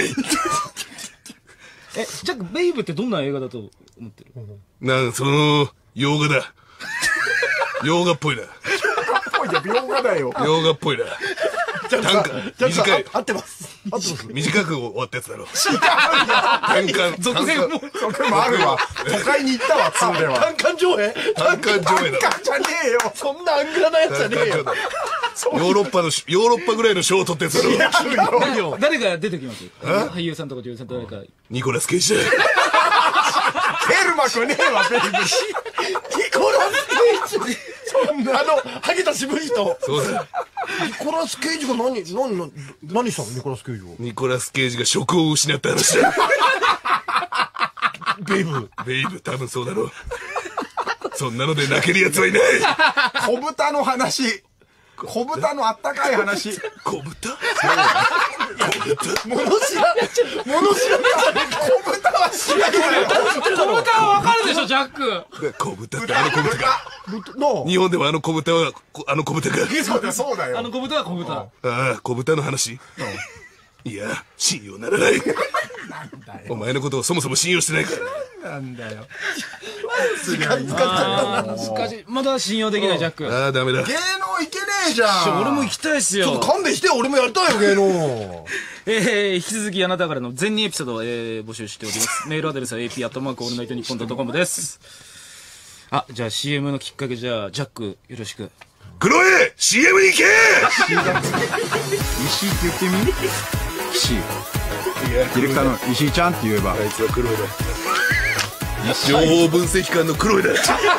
え、ジャック、ベイブってどんな映画だと思ってる？ なん、その、洋画だ。洋画っぽいな。 洋画だよ。 洋画っぽいな。短歌、短い。 合ってます。合ってます。 短く終わったやつだろ。 短歌。 続編も。 続編もあるわ。都会に行ったわ、ツーでは。 単館上映単館上映だ。 単館じゃねえよ。 そんなアングラなやつじゃねえよ。 ヨーロッパの、ヨーロッパぐらいの賞を取ったやつだろ。 誰が出てきます？俳優さんとか女優さんとか。 ニコラス・ケイジだ。 ヘルマくねえわ、ベイブ。ニコラス・ケイジ。そんな、あの、ハゲた渋い人。 そうだ。 ニコラス・ケイジが何、何、何したのニコラス・ケイジは。 ニコラス・ケイジが職を失った話だ。 ベイブ。 ベイブ、多分そうだろう。そんなので泣ける奴はいない。 小豚の話。小豚のあったかい話。 小豚？小豚？物知らない。物知らない。 小豚は知らない。 小豚はわかるでしょ、ジャック。 小豚ってあの小豚か。日本ではあの小豚は、あの小豚か。 そうだよ。 あの小豚は小豚。ああ、小豚の話。いや、信用ならない。お前のことをそもそも信用してないから。 なんだよ。 時間使っちゃった。 しかし、まだ信用できないジャック。 ああ、ダメだ。 芸能行けねえじゃん。 俺も行きたいっすよ。 ちょっと勘弁してよ、俺もやりたいよ、芸能。 えー、引き続きあなたからの全人エピソードを、えー、募集しております。メールアドレスは エーピー アットマークオールナイトニッポンドットコムです。あ、じゃあ シーエム のきっかけじゃあ、ジャック、よろしく。 黒江 シーエム に行け石井って言ってみ石井。ディレクターの石井ちゃんって言えば。 あいつは黒江だ。情報分析官の黒江だ。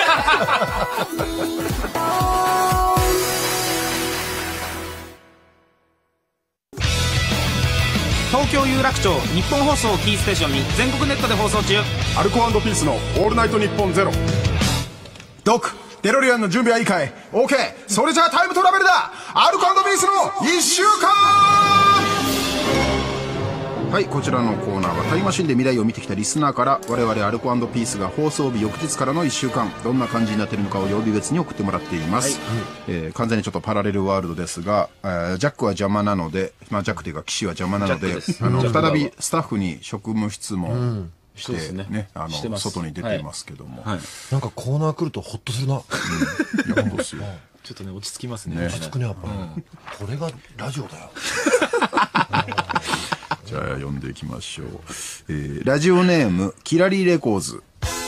東京有楽町日本放送キーステーションに全国ネットで放送中。 アルコ&ピースのオールナイトニッポンゼロ。ドクデロリアンの準備はいいかい？ OK。 それじゃあタイムトラベルだ。アルコ&ピースのいっしゅうかん。はい、こちらのコーナーはタイムマシンで未来を見てきたリスナーから我々アルコ&ピースが放送日翌日からのいっしゅうかんどんな感じになっているのかを曜日別に送ってもらっています、はい、えー、完全にちょっとパラレルワールドですが、えー、ジャックは邪魔なので、まあ、ジャックというか岸は邪魔なので、あの再びスタッフに職務質問して、うん、ね、ね、あの外に出ていますけども、はいはい、 なんかコーナー来るとホッとするな、うん、いや本当ですよ。 ちょっとね落ち着きますね。 落ち着くねやっぱ、うん、これがラジオだよ。 じゃあ読んでいきましょう、えー、ラジオネームキラリレコーズ。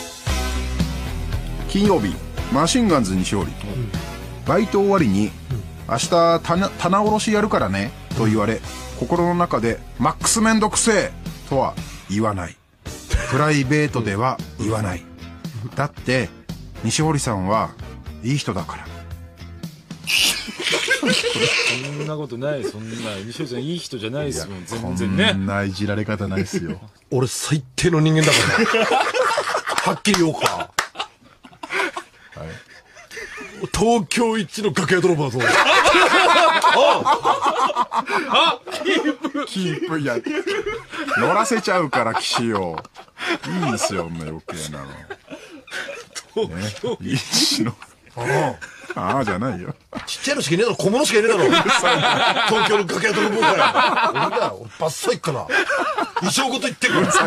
金曜日マシンガンズ西織、うん、バイト終わりに、うん、明日棚棚卸しやるからねと言われ、心の中でマックスめんどくせえとは言わない。プライベートでは言わない。だって西堀さんはいい人だから。 そんなことない。そんな西堀さんいい人じゃないですもん全然ね。 こんないじられ方ないですよ。 俺最低の人間だからね。はっきり言おうか、はい、東京一の楽屋泥棒だぞ。 キープキープ。いや乗らせちゃうから岸を。 いいんすよ、んな余計なの。ね、いいしの。ああじゃないよ。 ちっちゃいのしかいねえだろ、小物しかいねえだろ。東京の楽屋との僕から俺だよ、俺バッサリ行ったな。衣装ごと言ってるから。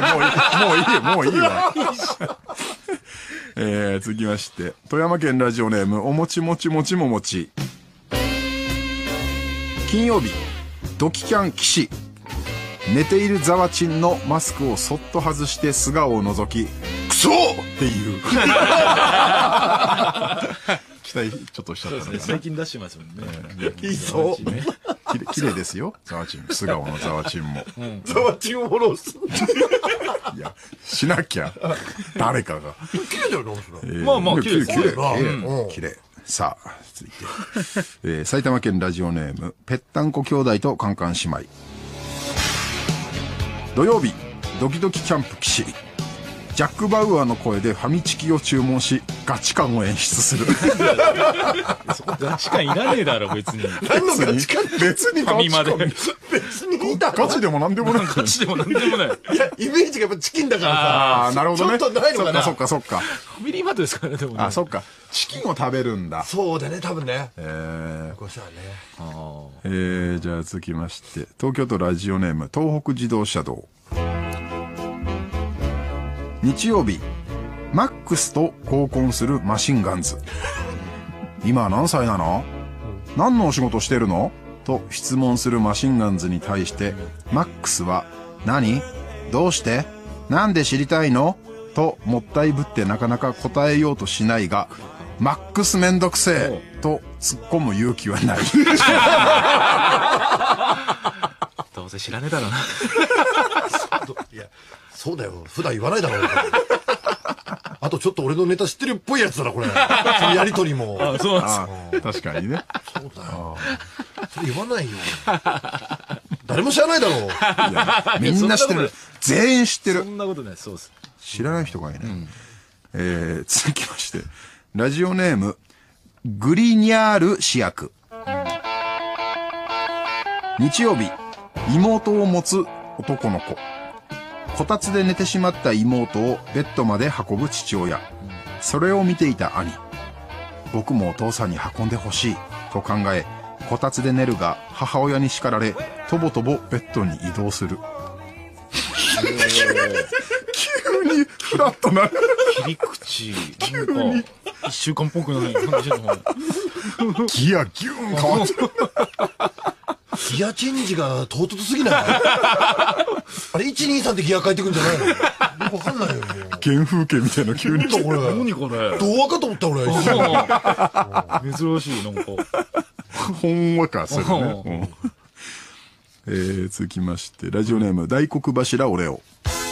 もういいよ、もういいわ。えー、続きまして富山県ラジオネームおもちもちもちももち。金曜日ドキキャン騎士。寝ているザワチンのマスクをそっと外して素顔を覗きクソっていう期待ちょっとしちゃったのかな。 最近出してますもんね。 いいぞ。 きれきれいですよザワチン、素顔のザワチンも。 ザワチンをフォローする。 いやしなきゃ誰かが。 綺麗だよな、それ。 まあまあ綺麗です綺麗うん綺麗。さあ続いて、えー、埼玉県ラジオネームぺったんこ兄弟とカンカン姉妹。土曜日ドキドキキャンプ騎士。ジャック・バウアーの声でファミチキを注文しガチ感を演出する。 そこガチ感いらねえだろ別に。 何のガチ感？ 別にファミマで別にいいだろ。 ガチでもなんでもない。 ガチでもなんでもない。 いや、イメージがやっぱチキンだからさ。 ああなるほどね。 ちょっとないのかな。 そっかそっかそっか。 ファミリーマートですからねでもね。 あそっかチキンを食べるんだ。 そうだね、多分ね。 えー、 こうしたらね。 えー、じゃあ続きまして東京都ラジオネーム東北自動車道。日曜日マックスと合コンするマシンガンズ。今何歳なの？何のお仕事してるの？と質問するマシンガンズに対してマックスは何？どうして？なんで知りたいの？ともったいぶってなかなか答えようとしないがマックスめんどくせえと突っ込む勇気はない。 どうせ知らねえだろうな。 いや、そうだよ。普段言わないだろう。あとちょっと俺のネタ知ってるっぽいやつだな、これ。そのやりとりも。 あそうなんですあ確かにね。 そうだよ。それ言わないよ。誰も知らないだろう。 いやみんな知ってる。全員知ってる。 そんなことない。そうです。 知らない人がいない。うん、えー、続きましてラジオネームグリニャール試薬。日曜日妹を持つ男の子。こたつで寝てしまった妹をベッドまで運ぶ父親。それを見ていた兄。僕もお父さんに運んでほしいと考えこたつで寝るが母親に叱られとぼとぼベッドに移動する。急にフラッとなる。 切り口なんか一週間っぽくない感じの。 ギアギューン変わった。 ギアチェンジが唐突すぎない？あれいちにさんってギア変えてくんじゃないの？よくわかんないよ。 原風景みたいな急に。 なんだこれ。 何これ。 童話かと思った俺。 珍しいなんか。 ほんわかするね。えー、続きましてラジオネーム大黒柱オレオ。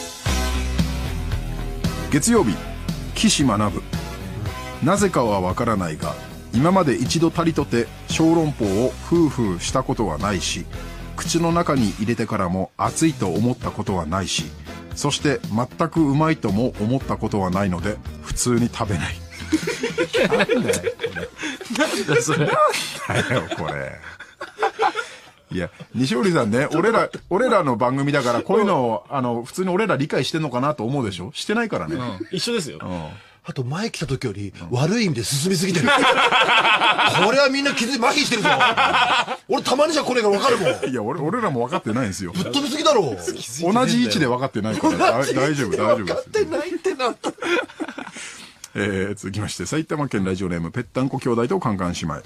月曜日岸学。なぜかはわからないが今まで一度たりとて小籠包をフーフーしたことはないし口の中に入れてからも熱いと思ったことはないしそして全くうまいとも思ったことはないので普通に食べない。なんだよこれ。 なんだそれ。 なんだよこれ。いや西織さんね俺ら俺らの番組だからこういうのをあの普通に俺ら理解してんのかなと思うでしょ。してないからね、うん、 一緒ですよ、 うん、 あと前来た時より悪い意味で進みすぎてる。これはみんな気づい麻痺してるぞ。俺たまにじゃこれが分かるもん。 いや 俺, 俺らも分かってないんですよ。 ぶっ飛びすぎだろう。 同じ位置で分かってないから大丈夫大丈夫です。 分かってないってなった。 えー、続きまして埼玉県ラジオネームぺったんこ兄弟とカンカン姉妹。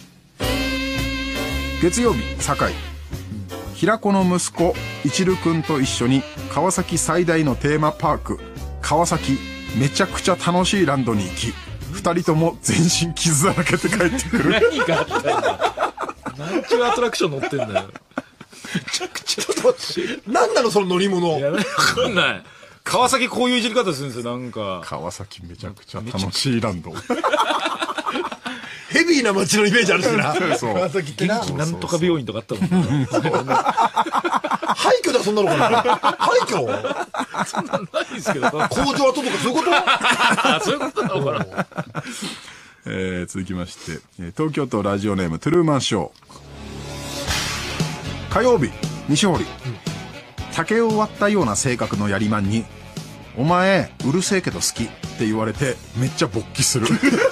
月曜日堺。平子の息子一流くんと一緒に川崎最大のテーマパーク川崎めちゃくちゃ楽しいランドに行き二人とも全身傷だらけて帰ってくる。 何があったんだ。何ちゅうアトラクション乗ってんだよ。めちゃくちゃ。 ちょっと待って。何なのその乗り物。 いや、わかんない。川崎こういういじり方するんですよ、なんか。 川崎めちゃくちゃ楽しいランド。 ヘビーな街のイメージあるしな。 そう川崎ってな。 なんとか病院とかあったもんね。 廃墟だそんなのかな。廃墟そんなんないですけど。 工場跡とかそういうことそういうことなのかな。 えー、続きまして東京都ラジオネームトゥルーマンショー。火曜日西堀、うん、竹を割ったような性格のやりまんにお前うるせえけど好きって言われてめっちゃ勃起する。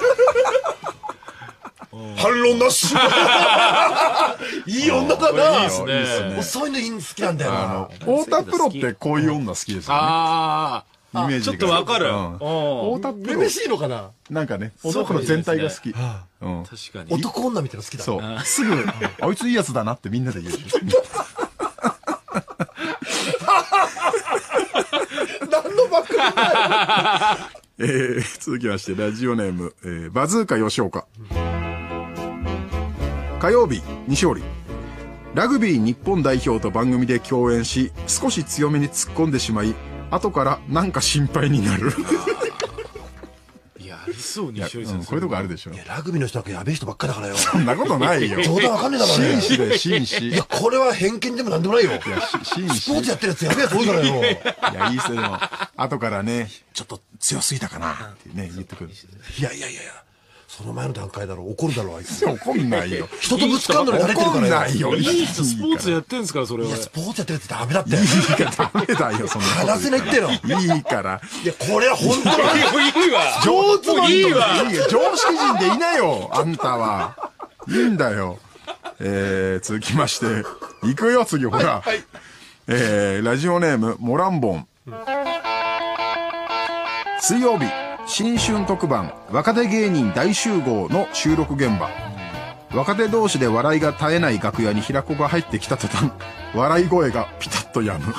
反論なし。いい女だな。 いいですね。 いいっすねもうそういうのいい好きなんだよな。 太田プロってこういう女好きですよね。 ああ、 イメージがちょっとわかる。 うんお太田プロめめしいのかな。 なんかね、太田プロ全体が好き。うん確かに。 男女みたいなの好きだ。 そう。すぐ、あいついいやつだなってみんなで言う。 何のバックだよ。 えー、続きまして、ラジオネーム、えー、バズーカ吉岡。火曜日、西織。ラグビー日本代表と番組で共演し、少し強めに突っ込んでしまい、後からなんか心配になる。 いや、ありそうにいや、 しおりさん。 うんこういうとこあるでしょ。 いや、ラグビーの人なんかやべえ人ばっかりだからよ。 そんなことないよ。 冗談わかんねえだろうね。 紳士だよ、紳士。 いや、これは偏見でもなんでもないよ。 いや、し紳士。 スポーツやってるやつやべえやつ多いからよ。 いや、いいっすよ、でも。後からね、ちょっと強すぎたかなってね、言ってくる。 いやいやいやいや。その前の段階だろ。怒るだろ、あいつ。 怒んないよ。 人とぶつかんのに慣れてる怒んからよ。 ないよ。 いい人スポーツやってんすから、それは。 いや、スポーツやってるやつダメだって。 いいからダメだよ、そんなこと。 話せないっての。 いいから。 いや、これは本当に。 いいわ。 上手なんだよ。 いいわ。 いいよ、常識人でいなよ、あんたは。いいんだよ。えー、続きまして、行くよ、次、ほら。えー、ラジオネーム、モランボン。水曜日、新春特番、若手芸人大集合の収録現場。若手同士で笑いが絶えない楽屋に平子が入ってきた途端、笑い声がピタッと止む。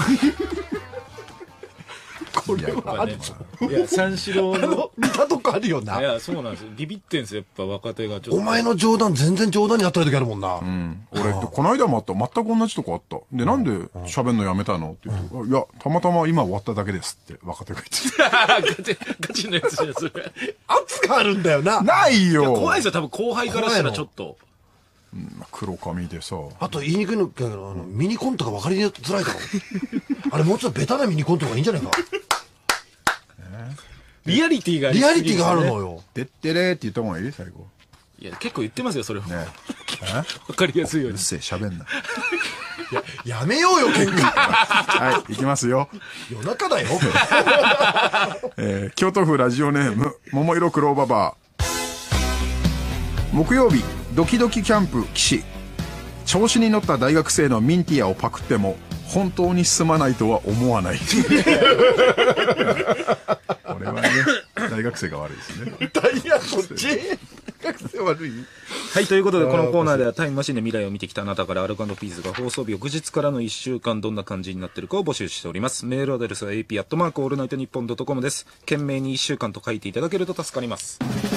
これはね、いや、三四郎の。 見たとこあるよな。 いや、そうなんですよ。ビビってんすよ、やっぱ若手がちょっと。 お前の冗談全然冗談になった時あるもんな。 うん、俺ってこの間もあった。全く同じとこあった。で、なんで喋んのやめたのって言って、いや、たまたま今終わっただけですって若手が言ってガチ、ガチのやつじゃん、それ。 圧があるんだよな。 ないよ。 怖いですよ、多分後輩からしたらちょっと。 黒髪でさ。 あと言いにくいのけど、あの、ミニコントが分かりづらいだろ。あれもうちょっとベタなミニコントがいいんじゃないか。 リアリティがありリアすぎるリティがあるのよ。 てってれーって言った方がいい最後。 いや、結構言ってますよ、それは。 ねえ。 わかりやすいようにうる。せえ、喋んな。 やめようよ、喧嘩。 はい、いきますよ。 夜中だよ。 えー、京都府ラジオネーム、桃色クローババー。木曜日、ドキドキキャンプ岸。調子に乗った大学生のミンティアをパクっても、本当に進まないとは思わない。これはね、大学生が悪いですね。 ダイヤそっち大学生悪い。 はい、ということで、このコーナーではタイムマシンで未来を見てきたあなたからアルコ&ピースが放送日翌日からのいっしゅうかんどんな感じになっているかを募集しております。メールアドレスは エーピー アットマークオールナイトニッポンドットコムです。懸命にいっしゅうかんと書いていただけると助かります。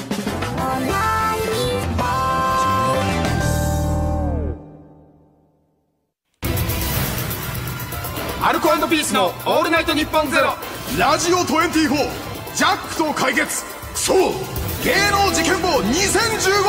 アルコ&ピースのオールナイトニッポンゼロ。 ラジオにじゅうよん、ジャックと解決。そう芸能事件簿にせんじゅうご。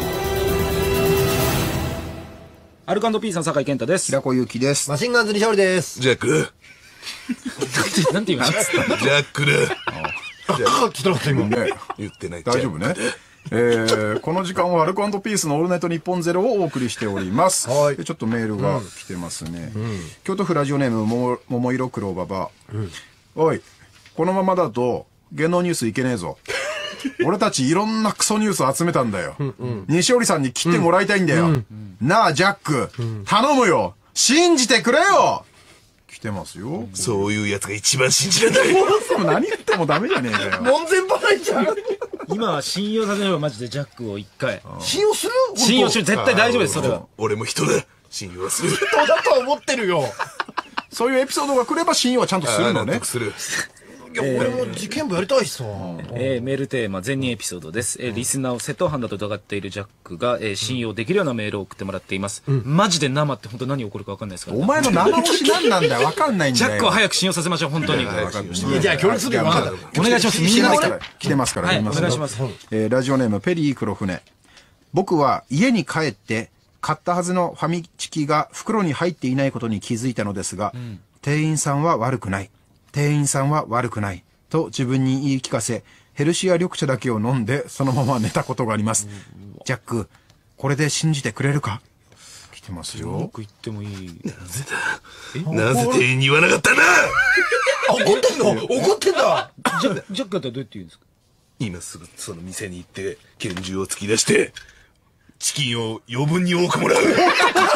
アルコ&ピースの酒井健太です。 平子祐希です。 マシンガンズ西堀です。 ジャックなんて言いましたジャックだあ、ちょっと待って今。 ね、 言ってない。 大丈夫ね。えー、この時間はアルコ&ピースのオールナイトニッポンゼロをお送りしております。 はいでちょっとメールが来てますね。うん、京都府ラジオネームも桃色黒ババ、うん、おい、このままだと芸能ニュースいけねえぞ。俺たちいろんなクソニュースを集めたんだよ。うんうん、西織さんに切ってもらいたいんだよ。うんうん、なあ、ジャック、うん、頼むよ。信じてくれよ。来てますよ。 そういうやつが一番信じられない。 もう何言ってもダメじゃねえかよ。 門前払いじゃん。 今は信用させればマジでジャックを一回。 信用する？ 信用する。絶対大丈夫です、それは。 俺も人だ。信用する。 人だとは思ってるよ。 そういうエピソードが来れば信用はちゃんとするのね。 する。 いや、俺も事件部やりたいしさ。 えー、メールテーマ、前任エピソードです。えー、リスナーを窃盗犯だと疑っているジャックが、えー、信用できるようなメールを送ってもらっています。うん、マジで生って本当何起こるか分かんないですから、ね。 お前の生押し何なんだよ。分かんないんだよ。 ジャックを早く信用させましょう、本当に。いや、 じゃあ協力するよ。お願いします。みんなで来てますから、 はい、お願いします。 えー、ラジオネーム、ペリー黒船。僕は家に帰って、買ったはずのファミチキが袋に入っていないことに気づいたのですが、うん、店員さんは悪くない。店員さんは悪くない。と自分に言い聞かせ、ヘルシア緑茶だけを飲んでそのまま寝たことがあります。ジャック、これで信じてくれるか？来てますよ。 僕言ってもいい。 なぜだなぜ店員に言わなかったんだ。 怒ってんの怒ってんだジャジャックだったらどうやって言うんですか？ 今すぐその店に行って拳銃を突き出してチキンを余分に多くもらう。 どう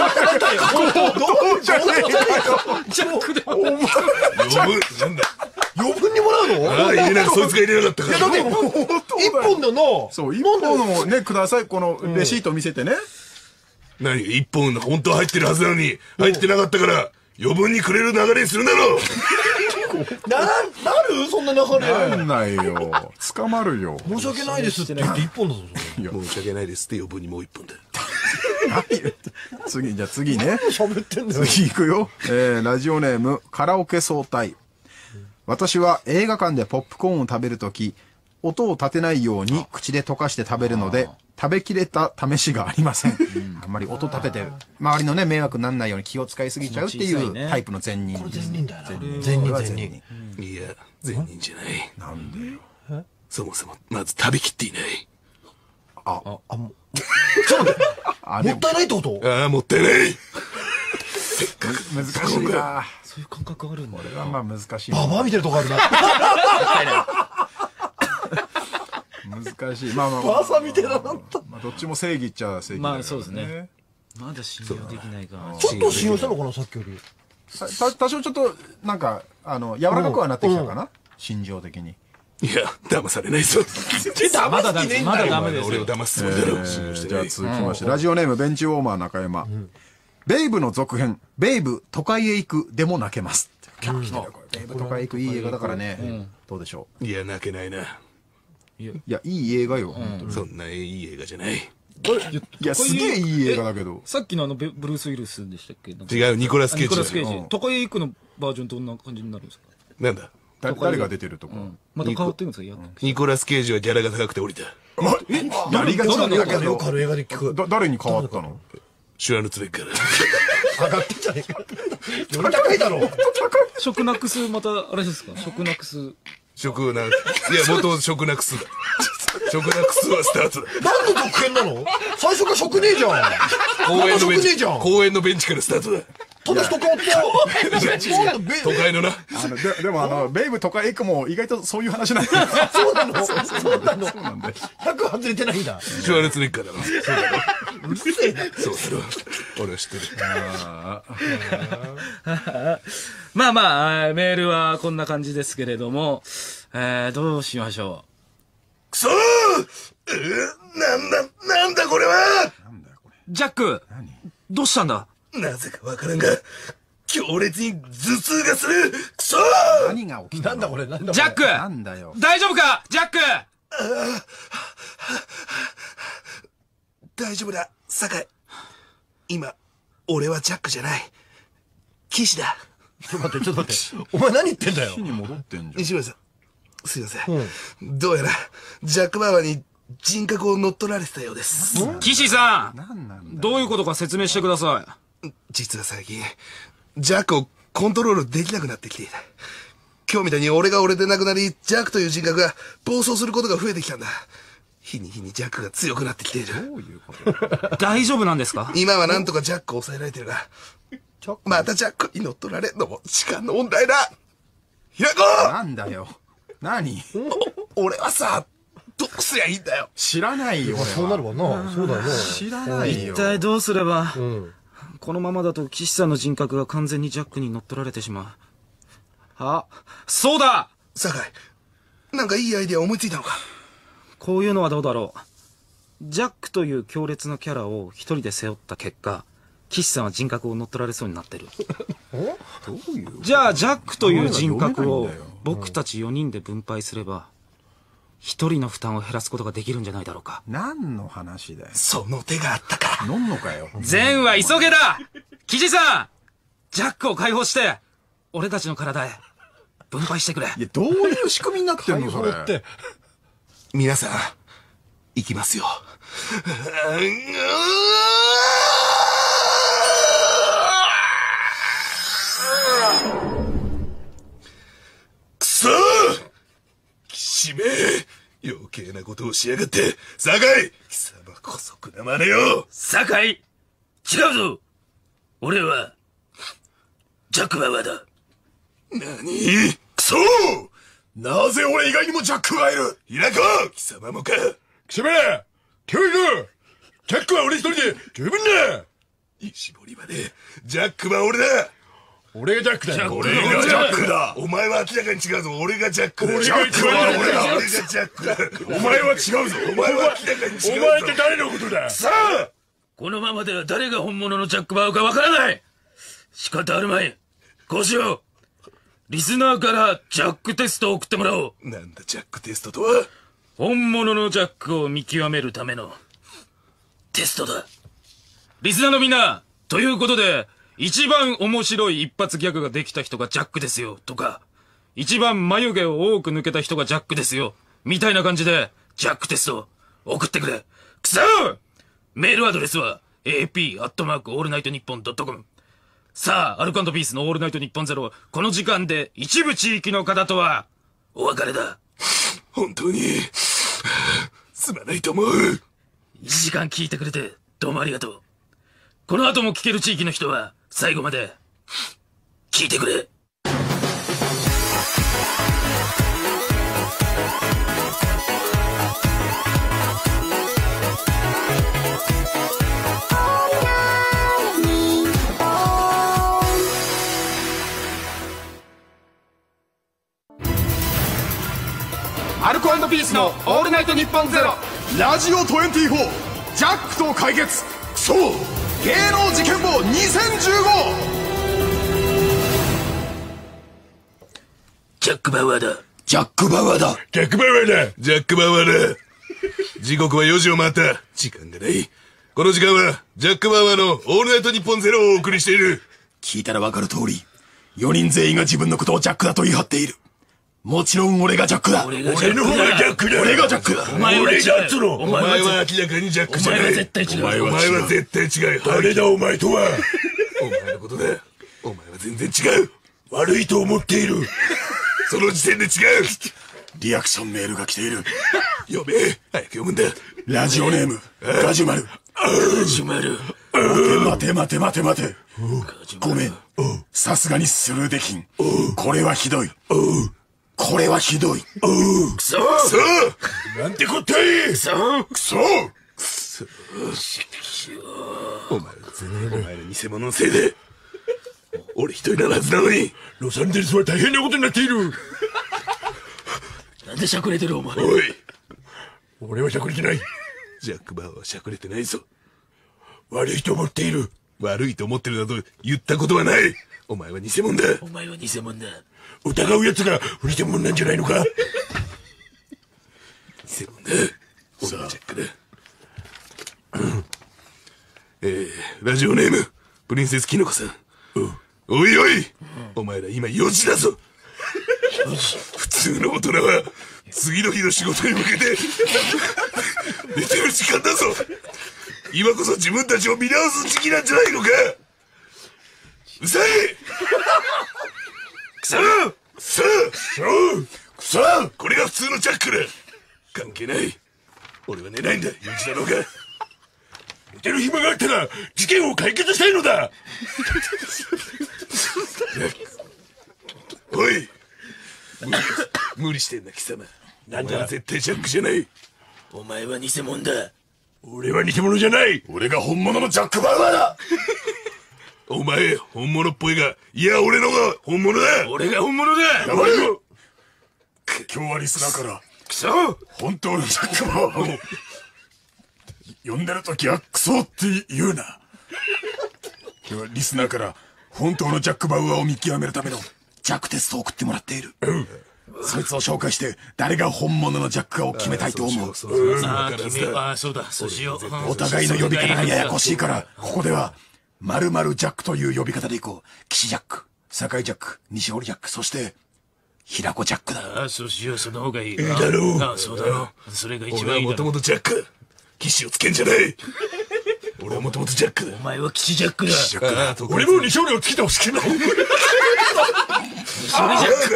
じゃねえよジャックでも余分なんだ。 余分にもらうのああ入れなかそいつが入れなかったから。 だって一本だな。 そう、一本のね、ください。このレシート見せてね。 何一本本当は入ってるはずなのに入ってなかったから余分にくれる流れにするんだろ。 な、なるそんな流れ。 なんないよ。捕まるよ。 申し訳ないですって言って一本だぞ。 申し訳ないですって余分にもう一本だ。 次、じゃあ次ね。 喋ってんだよ。 次行くよ。えー、ラジオネーム、カラオケ総体。私は映画館でポップコーンを食べるとき、音を立てないように口で溶かして食べるので、食べきれた試しがありません。あんまり音立てて、周りのね、迷惑にならないように気を使いすぎちゃうっていうタイプの善人。 善人だよな。善人、善人。 いや善人じゃない。なんでよ。そもそもまず食べきっていない。 あ、あ、もう。ちょっと待って。もったいないってこと？ ああもったいない。 難しいな。 そういう感覚あるんだ。 これはまあ難しい。 ババア見てるとこあるな。 難しい。まあまあ。 バーサみたいなの。 まあどっちも正義っちゃ正義だよね。 まあそうですね。まだ信用できないか。 ちょっと信用したのかな、さっきより。 た多少ちょっと、なんか、あの、柔らかくはなってきたかな、心情的に。 いや騙されないぞ。 まだダメ。まだダメです。 俺を騙すつもりだろ。信用してじゃあない。 続きまして、ラジオネームベンチウォーマー中山。ベイブの続編、ベイブ都会へ行くでも泣けます。ベイブ都会へ行くいい映画だからね。どうでしょいや泣けないな。 う。いや、いい映画よ。 そんないい映画じゃない。 いや、すげえいい映画だけど。 さっきのあのブルース・ウィルスでしたっけ？ 違うニコラス・ケイジ。 ニコラス・ケイジ。都会へ行くのバージョンどんな感じになるんですか？ なんだだ誰が出てるとか。 また変わってるんですか？やっニコラス・ケイジはギャラが高くて降りた。 やりがちなんだけよくある映画で聞く。 ど、誰に変わったの？ シュワルツェネッガー。 上がってんじゃねえか。より高いだろ。 食なくす、また、あれですか？食なくす。 食な、いや、元食なくすだ。食なくすはスタートだ。 何の続編なの？最初から食ねえじゃん。 公園のベンチ、 食ねえじゃん。 公園のベンチからスタートだ。 ただ人変わった。 都会のな。 あの、で、でもあの、ベイブとかエイクも意外とそういう話なんだよ。 そうなのそうなの ?ひゃく 外れてないんだ。 シュワルツェネッガーだろ。そうだろ。 うるせえな。 そうだろ。俺は知ってる。 まあまあ、メールはこんな感じですけれども、えー、どうしましょくそーえー、なんだ、なんだこれはう。ジャックどうしたんだ？ なぜかわからんが、強烈に頭痛がするくそー何が起きたの？ なんだこれなんだこれ。 ジャックなんだよ。 大丈夫かジャック大丈夫だ、酒井。今、俺はジャックじゃない。騎士だ。 ちょっと待って、ちょっと待って。お前何言ってんだよ。 に戻ってんじゃん。 西村さん、すいません。どうやら、ジャック・バウアーに人格を乗っ取られてたようです。 騎士さんなんなんだ。 どういうことか説明してください。 実は最近、ジャックをコントロールできなくなってきていた。今日みたいに俺が俺でなくなり、ジャックという人格が暴走することが増えてきたんだ。日に日にジャックが強くなってきている。 どういうこと大丈夫なんですか？ 今はなんとかジャックを抑えられてるが、またジャックに乗っ取られるのも時間の問題だ。平子なんだよ。何俺はさ、どうすりゃいいんだよ。 知らないよ。 そうなるわな。そうだよね。 知らないよ。 一体どうすれば、 うん。 このままだと岸さんの人格が完全にジャックに乗っ取られてしまう。あ、そうだ酒井、なんかいいアイデア思いついたのか？ こういうのはどうだろう。ジャックという強烈なキャラを一人で背負った結果、岸さんは人格を乗っ取られそうになってる。 どういうじゃあ、ジャックという人格を読めないんだよ僕たちよにんで分配すれば、一人の負担を減らすことができるんじゃないだろうか。 何の話だよ。 その手があったか。 飲んのかよ。 善は急げだ岸さんジャックを解放して、俺たちの体へ分配してくれ。 いや、どういう仕組みになってんのそれ。 って。 皆さん、行きますよ。くそーきしめ余計なことをしやがって、酒井貴様こそくなまれよ。 酒井違うぞ俺は、ジャック・バウアーだ。 何くそそなぜ俺以外にもジャックがいる。平子貴様もか。 貴様手を入れろ。ジャックは俺一人で十分だ。 石堀までジャックは俺だ。 俺がジャックだ。 俺がジャックだ。お前は明らかに違うぞ。俺がジャックだ。 俺が一番だ。 俺が俺がジャックだ。 お前は違うぞ。 お前は明らかに違うぞ。 お前って誰のことだ。 さあこのままでは誰が本物のジャック・バウアーかわからない。仕方あるまい。こうしよう。リスナーからジャックテストを送ってもらおう。 なんだジャックテストとは。 本物のジャックを見極めるためのテストだ。リスナーのみんな、ということで、一番面白い一発ギャグができた人がジャックですよ、とか、一番眉毛を多く抜けた人がジャックですよ、みたいな感じで、ジャックテスト送ってくれ。くそー！メールアドレスは、エーピー アットマークオールナイトニッポンドットコム。さあ、アルコ&ピースのオールナイトニッポンゼロ、この時間で一部地域の方とは、お別れだ。 本当に、すまないと思う。 いちじかん聞いてくれて、どうもありがとう。この後も聞ける地域の人は、最後まで、聞いてくれ。 アルコ&ピースのオールナイトニッポンゼロラジオにじゅうよんジャックと解決クソ芸能事件簿にせんじゅうご。 ジャック・バウアーだ。 ジャック・バウアーだ。 ジャック・バウアーだ。 ジャック・バウアーだ。時刻はよじを回った。時間がない。この時間はジャック・バウアーのオールナイトニッポンゼロをお送りしている。 聞いたらわかる通りよにん全員が自分のことをジャックだと言い張っている。もちろん俺がジャックだ。 俺が俺の方がジャックだ。 俺がジャックだ。 お前は違う。 の。 お前は明らかにジャックじゃない。 お前は絶対違う。 お前は絶対違う。 誰だお前とは。 お前のことだ。お前は全然違う。 悪いと思っている。 その時点で違う。 リアクションメールが来ている。 読め。早く読むんだ。 ラジオネームガジュマル。 ガジュマル。 待て待て待て待て。ごめん。さすがにスルーできん。これはひどい。これはひどい。 くそくそなんてこったい。 くそくそくそお前ら、お前ら偽物のせいで、俺一人なはずなのに。 ロサンゼルスは大変なことになっている。 なんでしゃくれてるお前。 おい。 俺はしゃくれてない。 ジャック・バウアーはしゃくれてないぞ。 悪いと思っている。 悪いと思ってるなど言ったことはない。お前は偽物だ。 お前は偽物だ。 疑う奴が偽物なんじゃないのか。 偽物だ。俺はジャックだ。えー、ラジオネームプリンセスキノコさん。おいおい、お前ら今よじだぞ。普通の大人は次の日の仕事に向けて寝てる時間だぞ。今こそ自分たちを見直す時期なんじゃないのか。うさい。くそくそくそこれが普通のジャックだ。関係ない。俺は寝ないんだ。よじだろうが。 寝てる暇があったら事件を解決したいのだ。 おい無理してんな貴様。なんだ絶対ジャックじゃない。 お前は偽物だ。 俺は偽物じゃない。 俺が本物のジャック・バウアーだ。 お前本物っぽいが、いや俺のが本物だ。 俺が本物だ。 やばいよ。今日はリスナーからくそ本当のジャック・バウアーを呼んでるときはクソって言うな。今日はリスナーから本当のジャック・バウアーを見極めるためのジャックテストを送ってもらっている。そいつを紹介して誰が本物のジャックかを決めたいと思う。 ああ、決めよう。ああ、そうだ。そうしよう。 お互いの呼び方がややこしいから、ここでは〇〇ジャックという呼び方でいこう。岸ジャック、酒井ジャック、西堀ジャック、そして平子ジャックだ。 ああ、そうしよう。その方がいい。いいだろう。 ああ、そうだろう。それが一俺はいもと番いだろう。 もとジャック。岸をつけんじゃない。俺はもともとジャックだ。 お前は岸ジャックだ。 ジャックだ。 俺も西堀をつけてほしくない。 それじゃ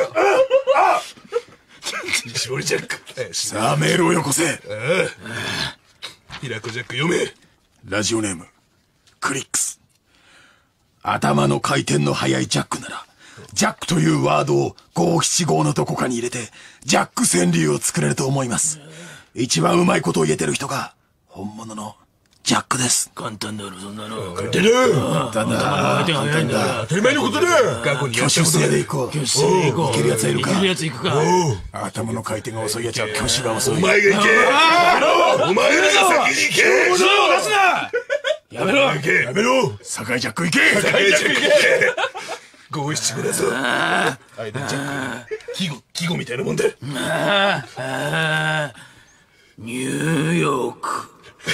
西堀ジャック。 さあメールをよこせ。 平子ジャック読め。 ラジオネームクリックス。頭の回転の速いジャックならジャックというワードを五七五のどこかに入れて、ジャック川柳を作れると思います。一番うまいことを言えてる人が、本物のジャックです。 簡単だろ、そんなの。 簡単だ。簡単だ。当たり前のことだ。 過去にや挙手制で行こう。 挙手制で行こう。 いけるやつはいるか。 いけるやつ行くか。 頭の回転が遅いやつは挙手が遅い。 お前が行け。お前が先に行け。 手を出すな。やめろ。 行け。やめろ。 酒井ジャック行け。 酒井ジャック行け。五七五だぞ。間ジャック。季語、季語みたいなもんだ。 ニューヨーク。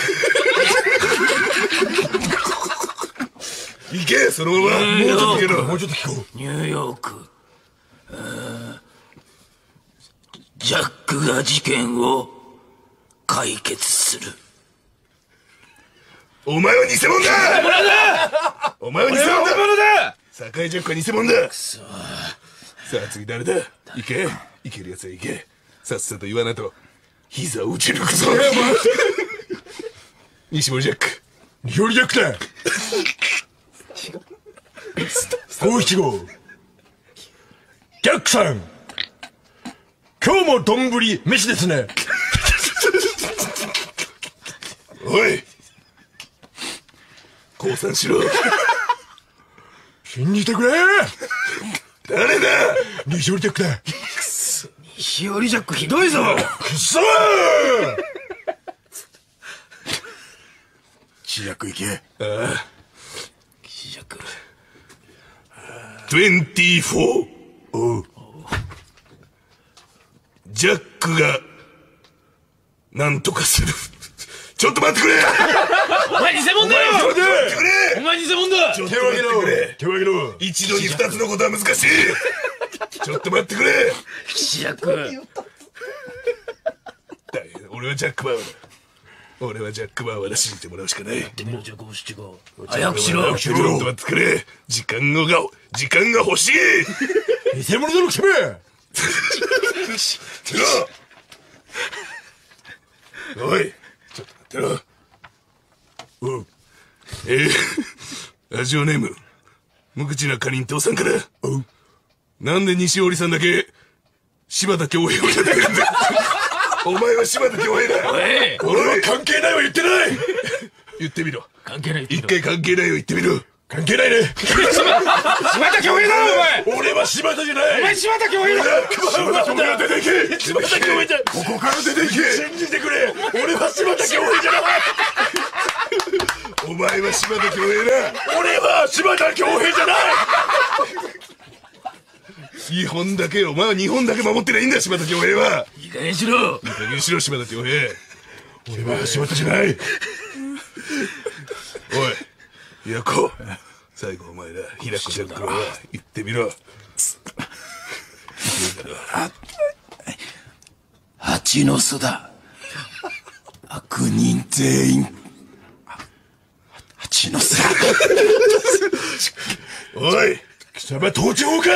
行け、そのまま。もうちょっと行けろ。もうちょっと聞こニューヨーク。ジャックが事件を解決する。 お前は偽物だ。お前は偽物だ。酒井ジャックは偽物だ。さあ次誰だ。行け。行けるやつは行け。さっさと言わないと膝を打ち抜くぞ。西森ジャック。 西森ジャックだ。五七五。ジャックさん。今日も丼飯ですね。 おい。降参しろ。 信じてくれ。 誰だ。 西森ジャックだ。 西織ジャックひどいぞ。 くそー。 ジャック行け。 ああ。 ジャック。 にじゅうよん。おう。ジャックがなんとかする。ちょっと待ってくれ。 お前偽物だよ。 ちょっと待ってくれ。 お前偽物だ。 ちょっと待ってくれ。 手を挙げろ。 一度に二つのことは難しい。ちょっと待ってくれ。 ジャック。 俺はジャック・バウアーだ。俺はジャック・バウアーだ。信じてもらうしかない。 早くしろ。 ちょっと待ってくれ。時間が時間が欲しい。 偽物だろ、君。 てろ。おい、ちょっと待ってろ。おう。えー、ラジオネーム無口なかりんとうさんから。おう。なんで西織さんだけ柴田恭平をやってるんだ。お前は柴田恭平だ。 おい。 俺は関係ないは言ってない。 言ってみろ。 関係ない。 一回関係ないを言ってみろ。 関係ないね。 柴田恭平だろ、お前。 俺は柴田じゃない。 お前柴田恭平だ。 柴田恭平は出ていけ。柴田恭平じゃ。ここから出ていけ。信じてくれ。俺は柴田恭平じゃない。 お前は柴田恭平だ。 俺は柴田恭平じゃない。 日本だけ、お前は日本だけ守ってないんだ、柴田恭平は。 いい加減しろ。 いい加減しろ、柴田恭平。 俺は柴田じゃない。 おい、ヤコ。最後お前だ。開くジャックは言ってみろ。 蜂の巣だ。悪人全員。蜂の巣だ。 おい。 貴様統治法か。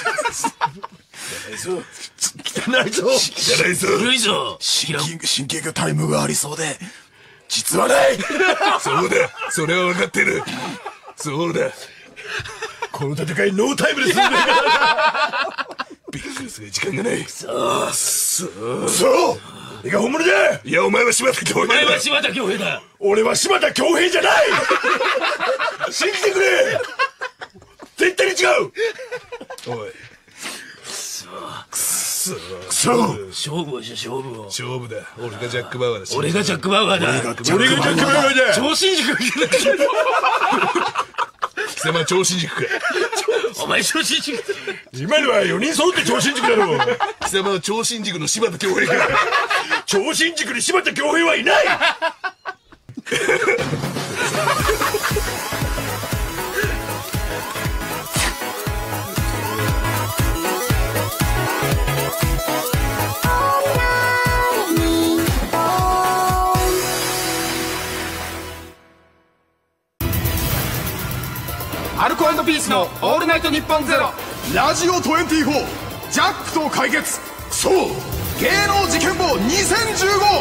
汚いぞ。 汚いぞ。 古いぞ。 シンキング、シンキングタイムがありそうで、実はない。 そうだ。それは分かってる。そうだ。 この戦いノータイムですんで。 びっくりする時間がない。 そう。 そう。 そう。俺が本物だ。 いや、お前は柴田恭平だ。 お前は柴田恭平だ。 俺は柴田恭平じゃない。信じてくれ。絶対に違う。 おい。 くそ。 くそ。 くそ。 勝負をし勝負を。 勝負だ。俺がジャック・バウアーだ。 俺がジャック・バウアーだ。 俺がジャック・バウアーだ。 超新塾。 貴様は超新塾か。 お前超新塾。 今のはよにん揃って超新塾だろう。 貴様は超新塾の柴田恭平か。 超新塾に柴田恭平はいない。 アルコ&ピースのオールナイトニッポンゼロ。ラジオにじゅうよん。ジャックと解決。クソ芸能事件簿にせんじゅうご。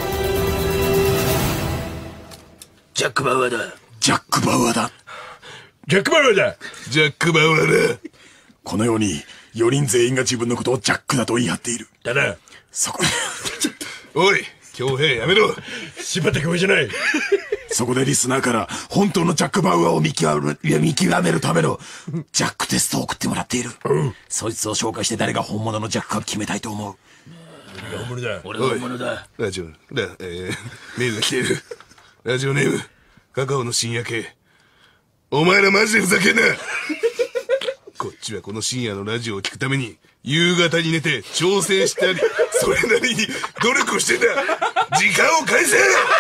ジャック・バウアーだ。 ジャック・バウアーだ。 ジャック・バウアーだ。 ジャック・バウアーだ。 このようによにん全員が自分のことをジャックだと言い張っている。 ただ、 そこおい恭平やめろ。 柴田恭平じゃない。 そこでリスナーから本当のジャック・バウアーを見極める、見極めるためのジャックテストを送ってもらっている。そいつを紹介して誰が本物のジャックか決めたいと思う。 俺が本物だ。 俺が本物だ。 ラジオ、ラ、えー、メールが来ている。ラジオネーム、カカオの深夜系。お前らマジでふざけんな。こっちはこの深夜のラジオを聞くために、夕方に寝て調整したり、それなりに努力をしてんだ。時間を返せ。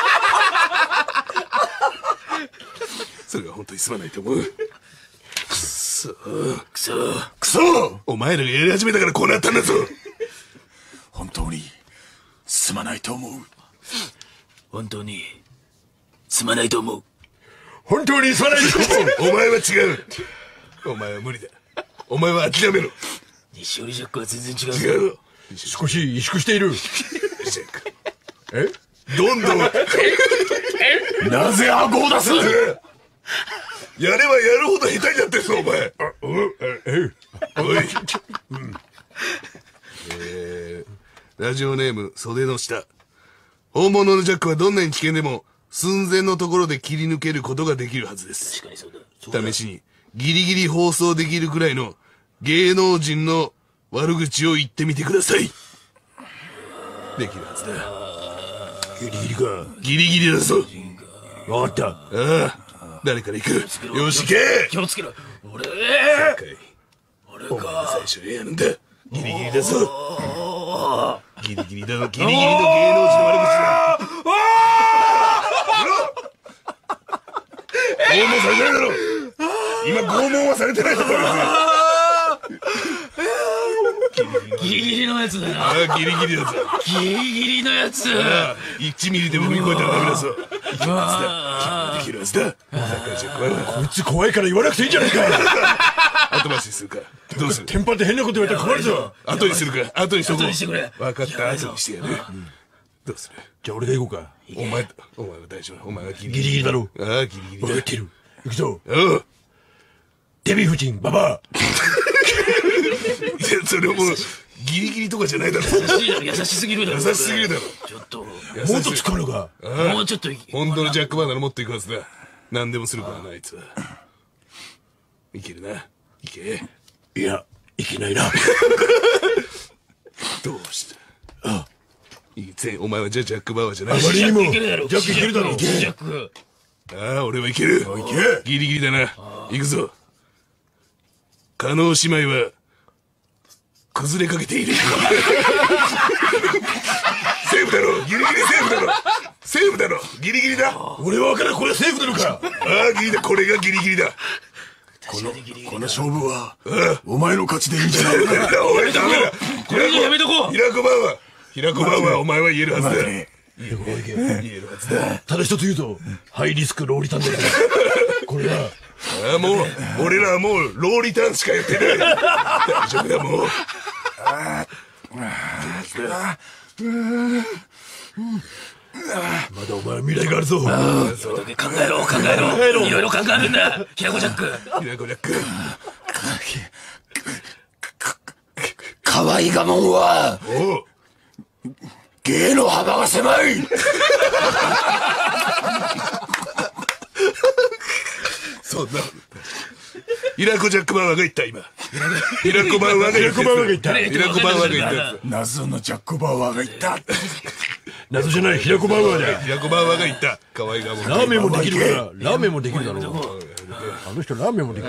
それは本当にすまないと思う。くそー、くそー、くそー。お前らがやり始めたからこうなったんだぞ。 本当にすまないと思う。 本当にすまないと思う。 本当にすまないと思う。 お前は違う。お前は無理だ。お前は諦めろ。 西織ジャックは全然違う。 違う。 少し萎縮している。 ジャック。 えどんどん。 なぜ顎を出す。 やればやるほど下手になってるぞ、お前。おい。えー、ラジオネーム、袖の下。本物のジャックはどんなに危険でも、寸前のところで切り抜けることができるはずです。 確かにそうだ。 試しに、ギリギリ放送できるくらいの芸能人の悪口を言ってみてください。できるはずだ。 ギリギリか。 ギリギリだぞ。 わかった。 ああ。誰から行く。よし、行け。 気をつけろ。俺、 俺か。お前が最初にやるんだ。ギリギリだぞ。ギリギリだぞ。ギリギリの芸能人の悪口だ。拷問されてないだろ。今拷問はされてないだろ。 ギリギリのやつだな。 ああ、ギリギリだぞ。 ギリギリのやつ。 いちミリでも踏み越えたらダメだぞ。できるはずだ。できるはずだ。 こいつ怖いから言わなくていいんじゃないか。 後回しにするか。どうする。 テンパって変なこと言われたら困るぞ。 後にするか。後にしとこう。 後にしてくれ。 分かった。後にしてやる。どうする。 じゃあ俺が行こうか。 お前、お前は大丈夫。お前はギリギリギリだろ。 ああ、ギリギリだ。 分かってる。行くぞ。 おう。 デヴィ夫人、ババア。 いや、それもう、ギリギリとかじゃないだろ。 優しすぎるだろ。 優しすぎるだろ。 ちょっと。 もうちょっと使うのか。 もうちょっと。 本当のジャックバーならもっといくはずだ。何でもするからな、あいつは。いけるな。いけ。 いや、いけないな。 どうした。あいいぜ、お前はじゃあジャック・バウアーじゃない。 あまりにも。 いけるだろ。 ジャックいけるだろ。 ジャック。 ああ、俺はいける。いけ。ギリギリだな。行くぞ。加納姉妹は、崩れかけている。セーフだろ。ギリギリセーフだろ。セーフだろ。ギリギリだ。 俺は分からん、これはセーフなのか。 ああ、ギリだ。これがギリギリだ。 この、この勝負は、お前の勝ちでいいんじゃないか。 おい、ダメだ。 これ以上やめとこう。 平子バウアー。平子バウアー、お前は言えるはずだ。 待言えるはずだ。 ただ一つ言うと、ハイリスクローリタンだよ。これは。 ああ、もう、俺らはもう、ローリターンしかやってない。大丈夫だ、もう。 まだお前は未来があるぞ。 それだけ考えろ、考えろ。いろいろ考えるんだ。平子ジャック。 平子ジャック。 河合我門は、 おう。 芸の幅が狭い。 そんな。平子ジャックバウアーが言った、今。平子バウアーが言った。 平子バウアーが言った。 平子バウアーが言ったやつ。 謎のジャック・バウアーが言った。 謎じゃない、平子バウアーだ。 平子バウアーが言った。可愛いがもう。 ラーメンもできるから、ラーメンもできるだろう。あの人ラーメンもできる。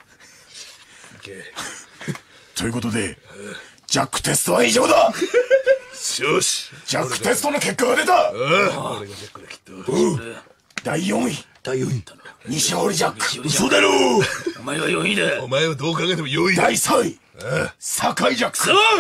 ということで、ジャックテストは以上だ。 よし。 ジャックテストの結果が出た。 ああ、俺がジャックだ、きっと。 だいよんい、 だいよんい。 西堀ジャック。 嘘だろう。 お前はよんいだ。 お前はどう考えてもよんいだ。 だいさんい、酒井ジャック。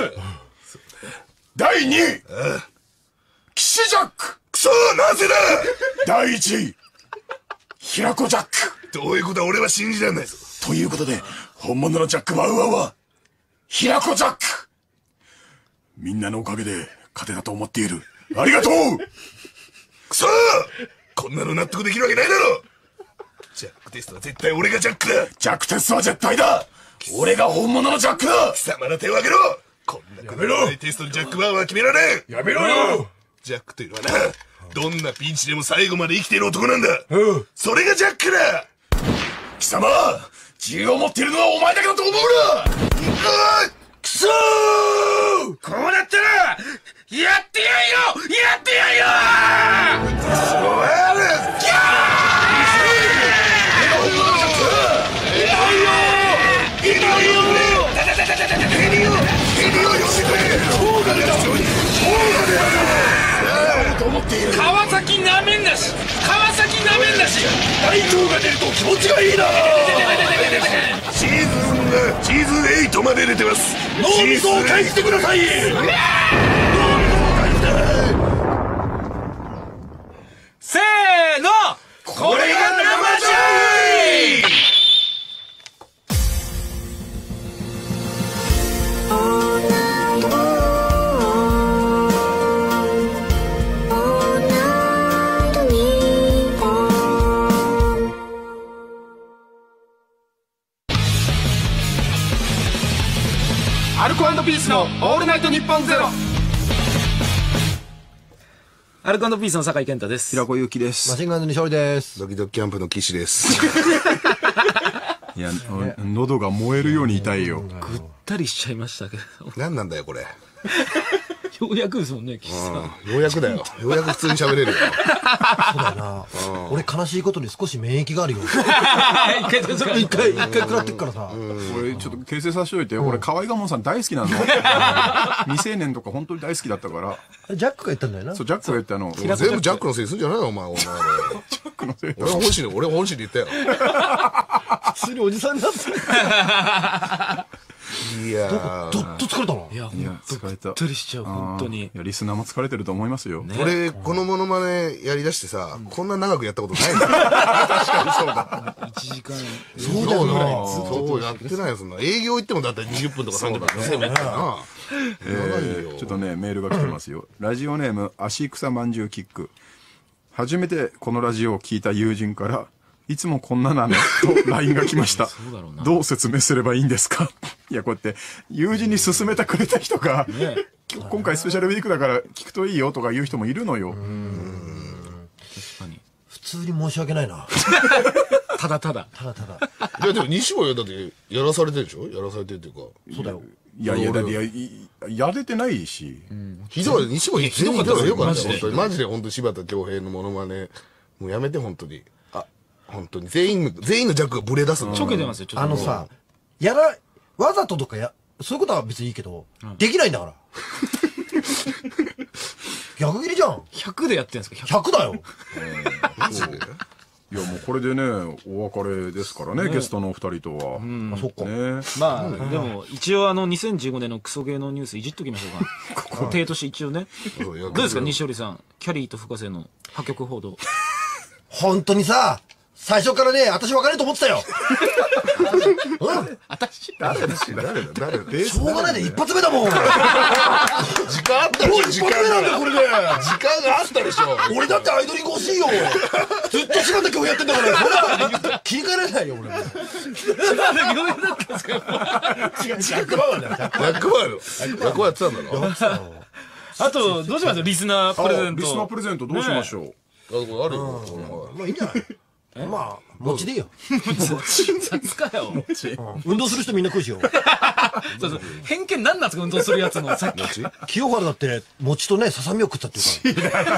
だいにい、岸ジャック。 くそなぜだ。 だいいちい、平子ジャック。 どういうことは俺は信じられないぞ。 ということで、本物のジャック・バウアーは、平子ジャック。みんなのおかげで勝てたと思っている。ありがとう。 くそこんなの納得できるわけないだろ。 ジャックテストは絶対俺がジャックだ。 ジャックテストは絶対だ。俺が本物のジャックだ。 貴様の手を挙げろ。こんなくだらないテストでジャックバウアーは決められん。 やめろよ。 ジャックというのはな、どんなピンチでも最後まで生きている男なんだ。それがジャックだ。 貴様、銃を持っているのはお前だけだと思うな。くそー。こうなったらやってやんよ。やってやんよ。 そうやる。ギャー。いいよ。いいよ。ヘリを、ヘリを寄せてくれ。そうだね。そうだね。と思っている。 川崎なめんなし。川崎なめんなし。大東が出ると気持ちがいいな。 シーズンがシーズンエイトまで出てます。 脳みそを返してください。脳みそを返して。せーの。これが生じゃい。 アルコ&ピースのオールナイトニッポンゼロ。 アルコ&ピースの酒井健太です。 平子祐希です。 マシンガンズ西織です。 ドキドキキャンプの岸です。 いや、喉が燃えるように痛いよ。 ぐったりしちゃいましたけど。 何なんだよこれ。 ようやくですもんね、岸さん。 ようやくだよ。ようやく普通に喋れるよ。 そうだよな。俺悲しいことに少し免疫があるよ。 一回、それ一回、一回食らってっからさ。 俺ちょっと訂正させておいて、俺河合我門さん大好きなの。未成年とか本当に大好きだったから。 ジャックが言ったんだよな。 そう、ジャックが言ったの。 全部ジャックのせいにすんじゃないのお前。お前俺本心で、俺本心で言ったよ。 普通におじさんになってる。 いやー、 どっと疲れたの。 いや、ほいやんと疲れた。 ぐったりしちゃう、本当に。 いや、リスナーも疲れてると思いますよ。 俺このモノマネやりだしてさ、こんな長くやったことないんだよ。確かにそうだ。 いちじかん。 そうだよな。 そうやってないよそんな。営業行ってもだってにじゅっぷんとかさんじゅっぷんとかそうだよな。 えーちょっとね、メールが来てますよ。ラジオネーム、足草まんじゅうキック。初めてこのラジオを聞いた友人から、いつもこんななのと ライン が来ました。どう説明すればいいんですか。いや、こうやって友人に勧めてくれた人が、ね、今回スペシャルウィークだから聞くといいよとか言う人もいるのよ。 確かに。 普通に申し訳ないな。 ただただ。 ただただ。 いやでも西森はだってやらされてるでしょ。やらされてるっていうか。 そうだよ。 いやいや、だってや、やれてないし。 ひどい、西森全員ひどいよ、マジで。本当に、マジで本当に柴田恭平のモノマネ。もうやめて、本当に。あ、本当に。全員の、全員のジャックがブレ出すの。 ちょけてますよ、ちょっと。 あのさ、やら、わざととかや、そういうことは別にいいけど、できないんだから。逆切りじゃん。 ひゃくでやってるんですか。 ひゃくだよ。 マジで。 いや、もうこれでね、お別れですからね、ゲストのお二人とは。 あ、そっか。 ね。 まあ、でも、一応あの、にせんじゅうごねんのクソ芸能ニュースいじっときましょうか。固定として一応ね。どうですか、西織さん。キャリーと深瀬の破局報道。 本当にさ、最初からね、私別れると思ってたよ。 私誰だ誰だ誰だしょうがないで一発目だもん。 時間あったでしょ。時間なんだよ、これで。 時間があったでしょ。 俺だってアイドリング欲しいよ。ずっと柴田今日やってんだから、ほら、切り替えられないよ、俺も。違う、ジャックバウアーだよ、ジャックバウアー。 役割の役割やってたんだろ。 あと、どうしますリスナープレゼント。 リスナープレゼントどうしましょう。 あ、これあるよ。 まあいいんじゃないまあ、餅でいいよ。 雑かよ。 運動する人みんな食うしよ。 そうそう。偏見なんなんですか運動するやつの。さっき。 清原だって餅とね、ささみを食ったっていうから。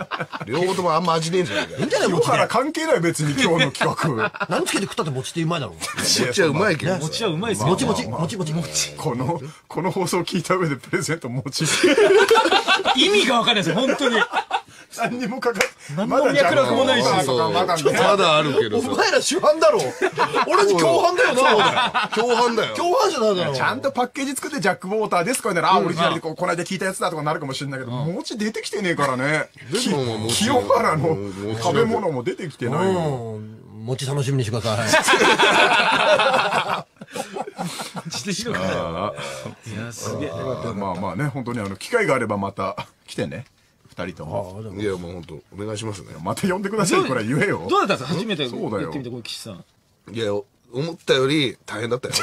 両方ともあんま味ねえんじゃないか。 いいんじゃない清餅で。 原関係ない別に今日の企画。 何つけて食ったって餅ってうまいだろ。 餅はうまいけど。 餅はうまいですよ。 もちもち、もちもち、もち。 この、この放送を聞いた上でプレゼント持ち。 意味がわかんないですよ、本当に。 何にもかかって何の脈絡もないし。 まだね。 まだあるけどお前ら主犯だろ。俺に共犯だよな。 共犯だよ。 共犯じゃないだろ。 ちゃんとパッケージ作ってジャック・ウォーターですかね。あ、オリジナルでこうこの間聞いたやつだとかなるかもしれないけど、餅出てきてねえからね。清原の食べ物も出てきてないよ。 餅楽しみにしてください。 いや、すげえ。 まあまあね、本当にあの、機会があればまた来てね。 二人とも。 いや、もう本当お願いしますね。 また呼んでください、これ言えよ。 どうだったんですか初めてそうだよ言ってみて、これ岸さん。 いや、思ったより大変だったよ。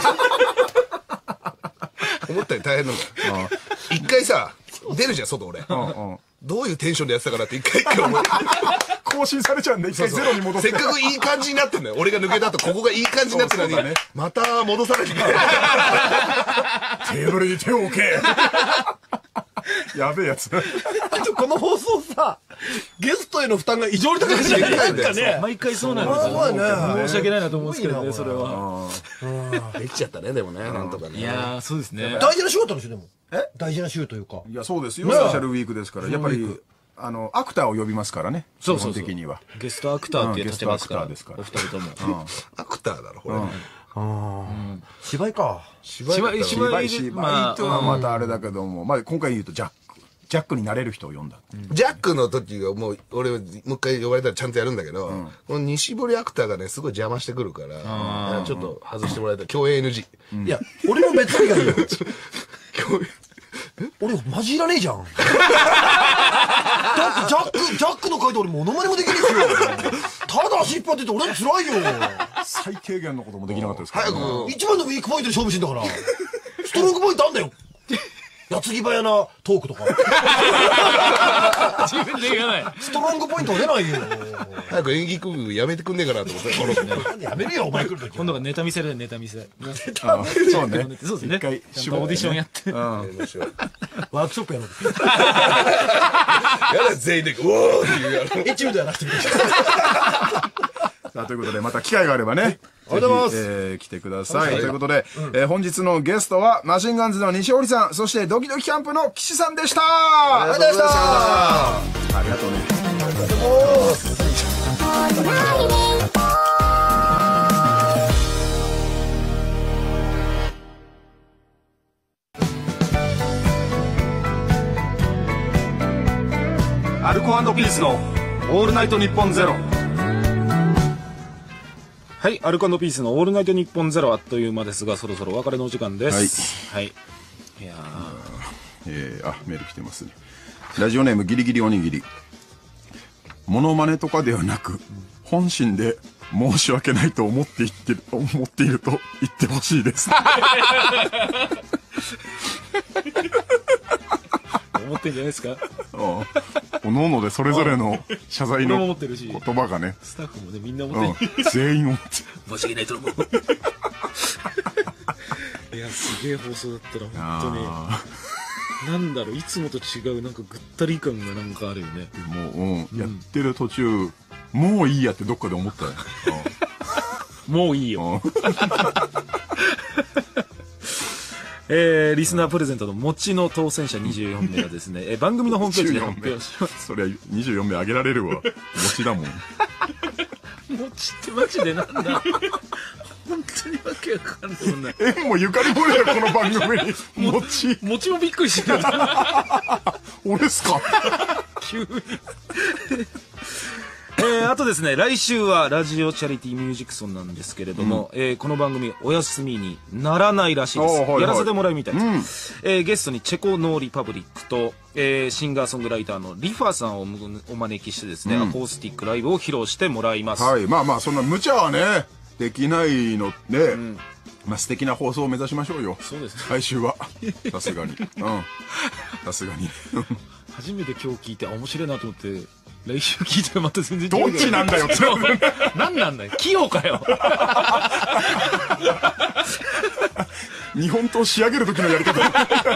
思ったより大変なんだよ。一回さ、出るじゃん、外俺。どういうテンションでやってたかなって一回一回思う。 更新されちゃうんで、一回ゼロに戻って。 せっかくいい感じになってんだよ。俺が抜けた後、ここがいい感じになってるのに、また戻さないといけない。 テーブルに手を置け。やべえやつ。 あとこの放送さ、ゲストへの負担が異常に高いじゃないですかね。 毎回そうなんですよ。申し訳ないなと思うんですけどね、それは。 できちゃったね、でもね、なんとかね。 いやー、そうですね。 大事な週だったんですよ、でも。え大事な週というか。 いや、そうですよ。スペシャルウィークですから、やっぱり、あの、アクターを呼びますからね。 そうそうそう。 基本的には。 ゲストアクターって立ちますから。 ゲストアクターですお二人とも。 アクターだろ、これ。 芝居か。 芝居、 芝居、 芝居、 芝居とはまたあれだけども、まあ今回言うとジャック。ジャックになれる人を呼んだ。 ジャックの時がもう、俺、もう一回呼ばれたらちゃんとやるんだけど、この西堀アクターがね、すごい邪魔してくるから、ちょっと外してもらいたい。共演 エヌジー。 いや、俺も別にがいいよ。俺、マジいらねえじゃん。だってジャック、ジャックの回で俺モノマネもできるんですよ。ただ足引っ張ってて俺は辛いよ。 最低限のこともできなかったですから。 早く、一番のウィークポイントで勝負してんだから。ストロングポイントあんだよ。矢継ぎ早なトークとか。 自分で言わない。 ストロングポイント出ないよ。 早く演劇部やめてくんねえかなと思って、 やめるよ、お前来るとき。 今度がネタ見せでネタ見せ。 そうね。 そうですね。 一回、 ちゃんとオーディションやって。 ワークショップやろう。 やだ、全員で、うおーっていうやろ。 エチュードやらせてくれ。 さあ、ということで、また機会があればね。 ありがとうございます。 えー、来てください。ということで、えー、本日のゲストは、マシンガンズの西堀さん、そしてドキドキキャンプの岸さんでした。 ありがとうございました。 ありがとうね。ありがとうございます。アルコ&ピースのオールナイトニッポンゼロ。 はい、アルコ&ピースのオールナイトニッポンゼロ、あっという間ですが、そろそろお別れのお時間です。はい。はい。いやー、えー、あ、メール来てますね。ラジオネームギリギリおにぎり。モノマネとかではなく、本心で申し訳ないと思っていってる、思っていると言ってほしいです。 思ってんじゃないですか。 おのおのでそれぞれの謝罪の言葉がね、 スタッフもねみんな思ってる、 うん、全員思って申し訳ないと思う。いやすげえ放送だったら本当になんだろう、いつもと違うなんかぐったり感がなんかあるよね。 もう、うんうん、やってる途中もういいやってどっかで思ったよ。 もういいよ。えー、リスナープレゼントの餅の当選者にじゅうよんめいはですね、えー、番組のホームページで発表します。 そりゃにじゅうよんめいあげられるわ。餅だもん。 餅ってマジでなんだ。本当にわけわかんないもんな。 縁もゆかりもねえこの番組に。餅。 餅もびっくりしてる。 俺っすか。 急に。えー、あとですね、来週はラジオチャリティーミュージックソンなんですけれども、うん、えー、この番組お休みにならないらしいです。はいはい、やらせてもらうみたいです。うん、えー、ゲストにチェコノーリパブリックと、えー、シンガーソングライターのリファさんをお招きしてですね、うん、アコースティックライブを披露してもらいます。 はい、まあまあそんな無茶はねできないので、うん、まあ素敵な放送を目指しましょうよ。 そうですね。 来週はさすがに、うん、さすがに。 初めて今日聞いて面白いなと思って。来週聞いたらまた全然違う。どっちなんだよって。 何なんだよ。器用かよ。 日本刀仕上げる時のやり方。いや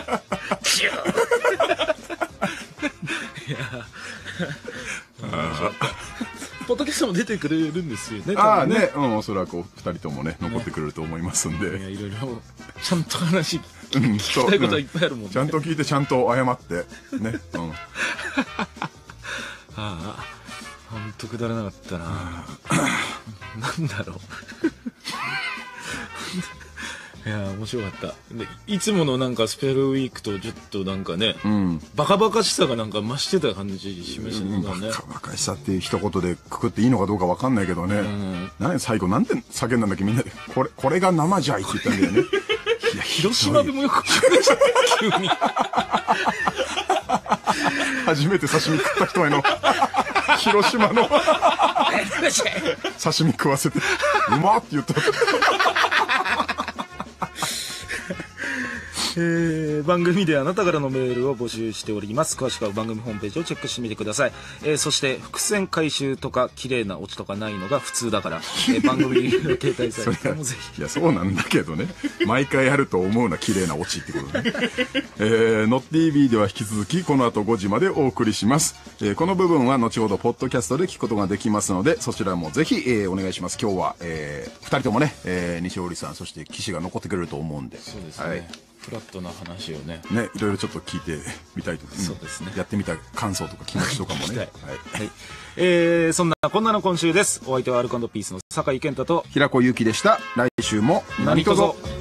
ポッドキャストも出てくれるんですよね。 ああね、うん、おそらくお二人ともね残ってくれると思いますんで。 いやいろいろちゃんと話聞きたいことはいっぱいあるもんね。 ちゃんと聞いてちゃんと謝ってね。うん。 ああ、ほんとくだらなかったな。なんだろう。いや面白かったで。いつものなんかスペルウィークとちょっとなんかね、うん、バカバカしさがなんか増してた感じしましたね。うん、バカバカしさって一言でくくっていいのかどうかわかんないけどね、うん、何最後なんで叫んだんだっけみんなで。これこれが生じゃいって言ったんだよね。 いや広島でもよく急に初めて刺身食った人への広島の刺身食わせてうまって言った。 えー、番組であなたからのメールを募集しております。詳しくは番組ホームページをチェックしてみてください。えー、そして伏線回収とか綺麗なオチとかないのが普通だから、えー、番組に携帯されてもぜひ。 いやそうなんだけどね、毎回やると思うな綺麗なオチってことね。えー、ノッ ティーブイ では引き続きこの後ごじまでお送りします。えー、この部分は後ほどポッドキャストで聞くことができますので、そちらもぜひ、えー、お願いします。今日は、えー、ふたりともね、えー、西織さんそして岸が残ってくれると思うんで。 そうですね、はい、フラットな話をねね、いろいろちょっと聞いてみたいと、うん、 そうですね、 やってみた感想とか気持ちとかもね、はい、 はい、えー、そんなこんなの今週です。お相手はアルコ&ピースの酒井健太と平子祐希でした。来週も何卒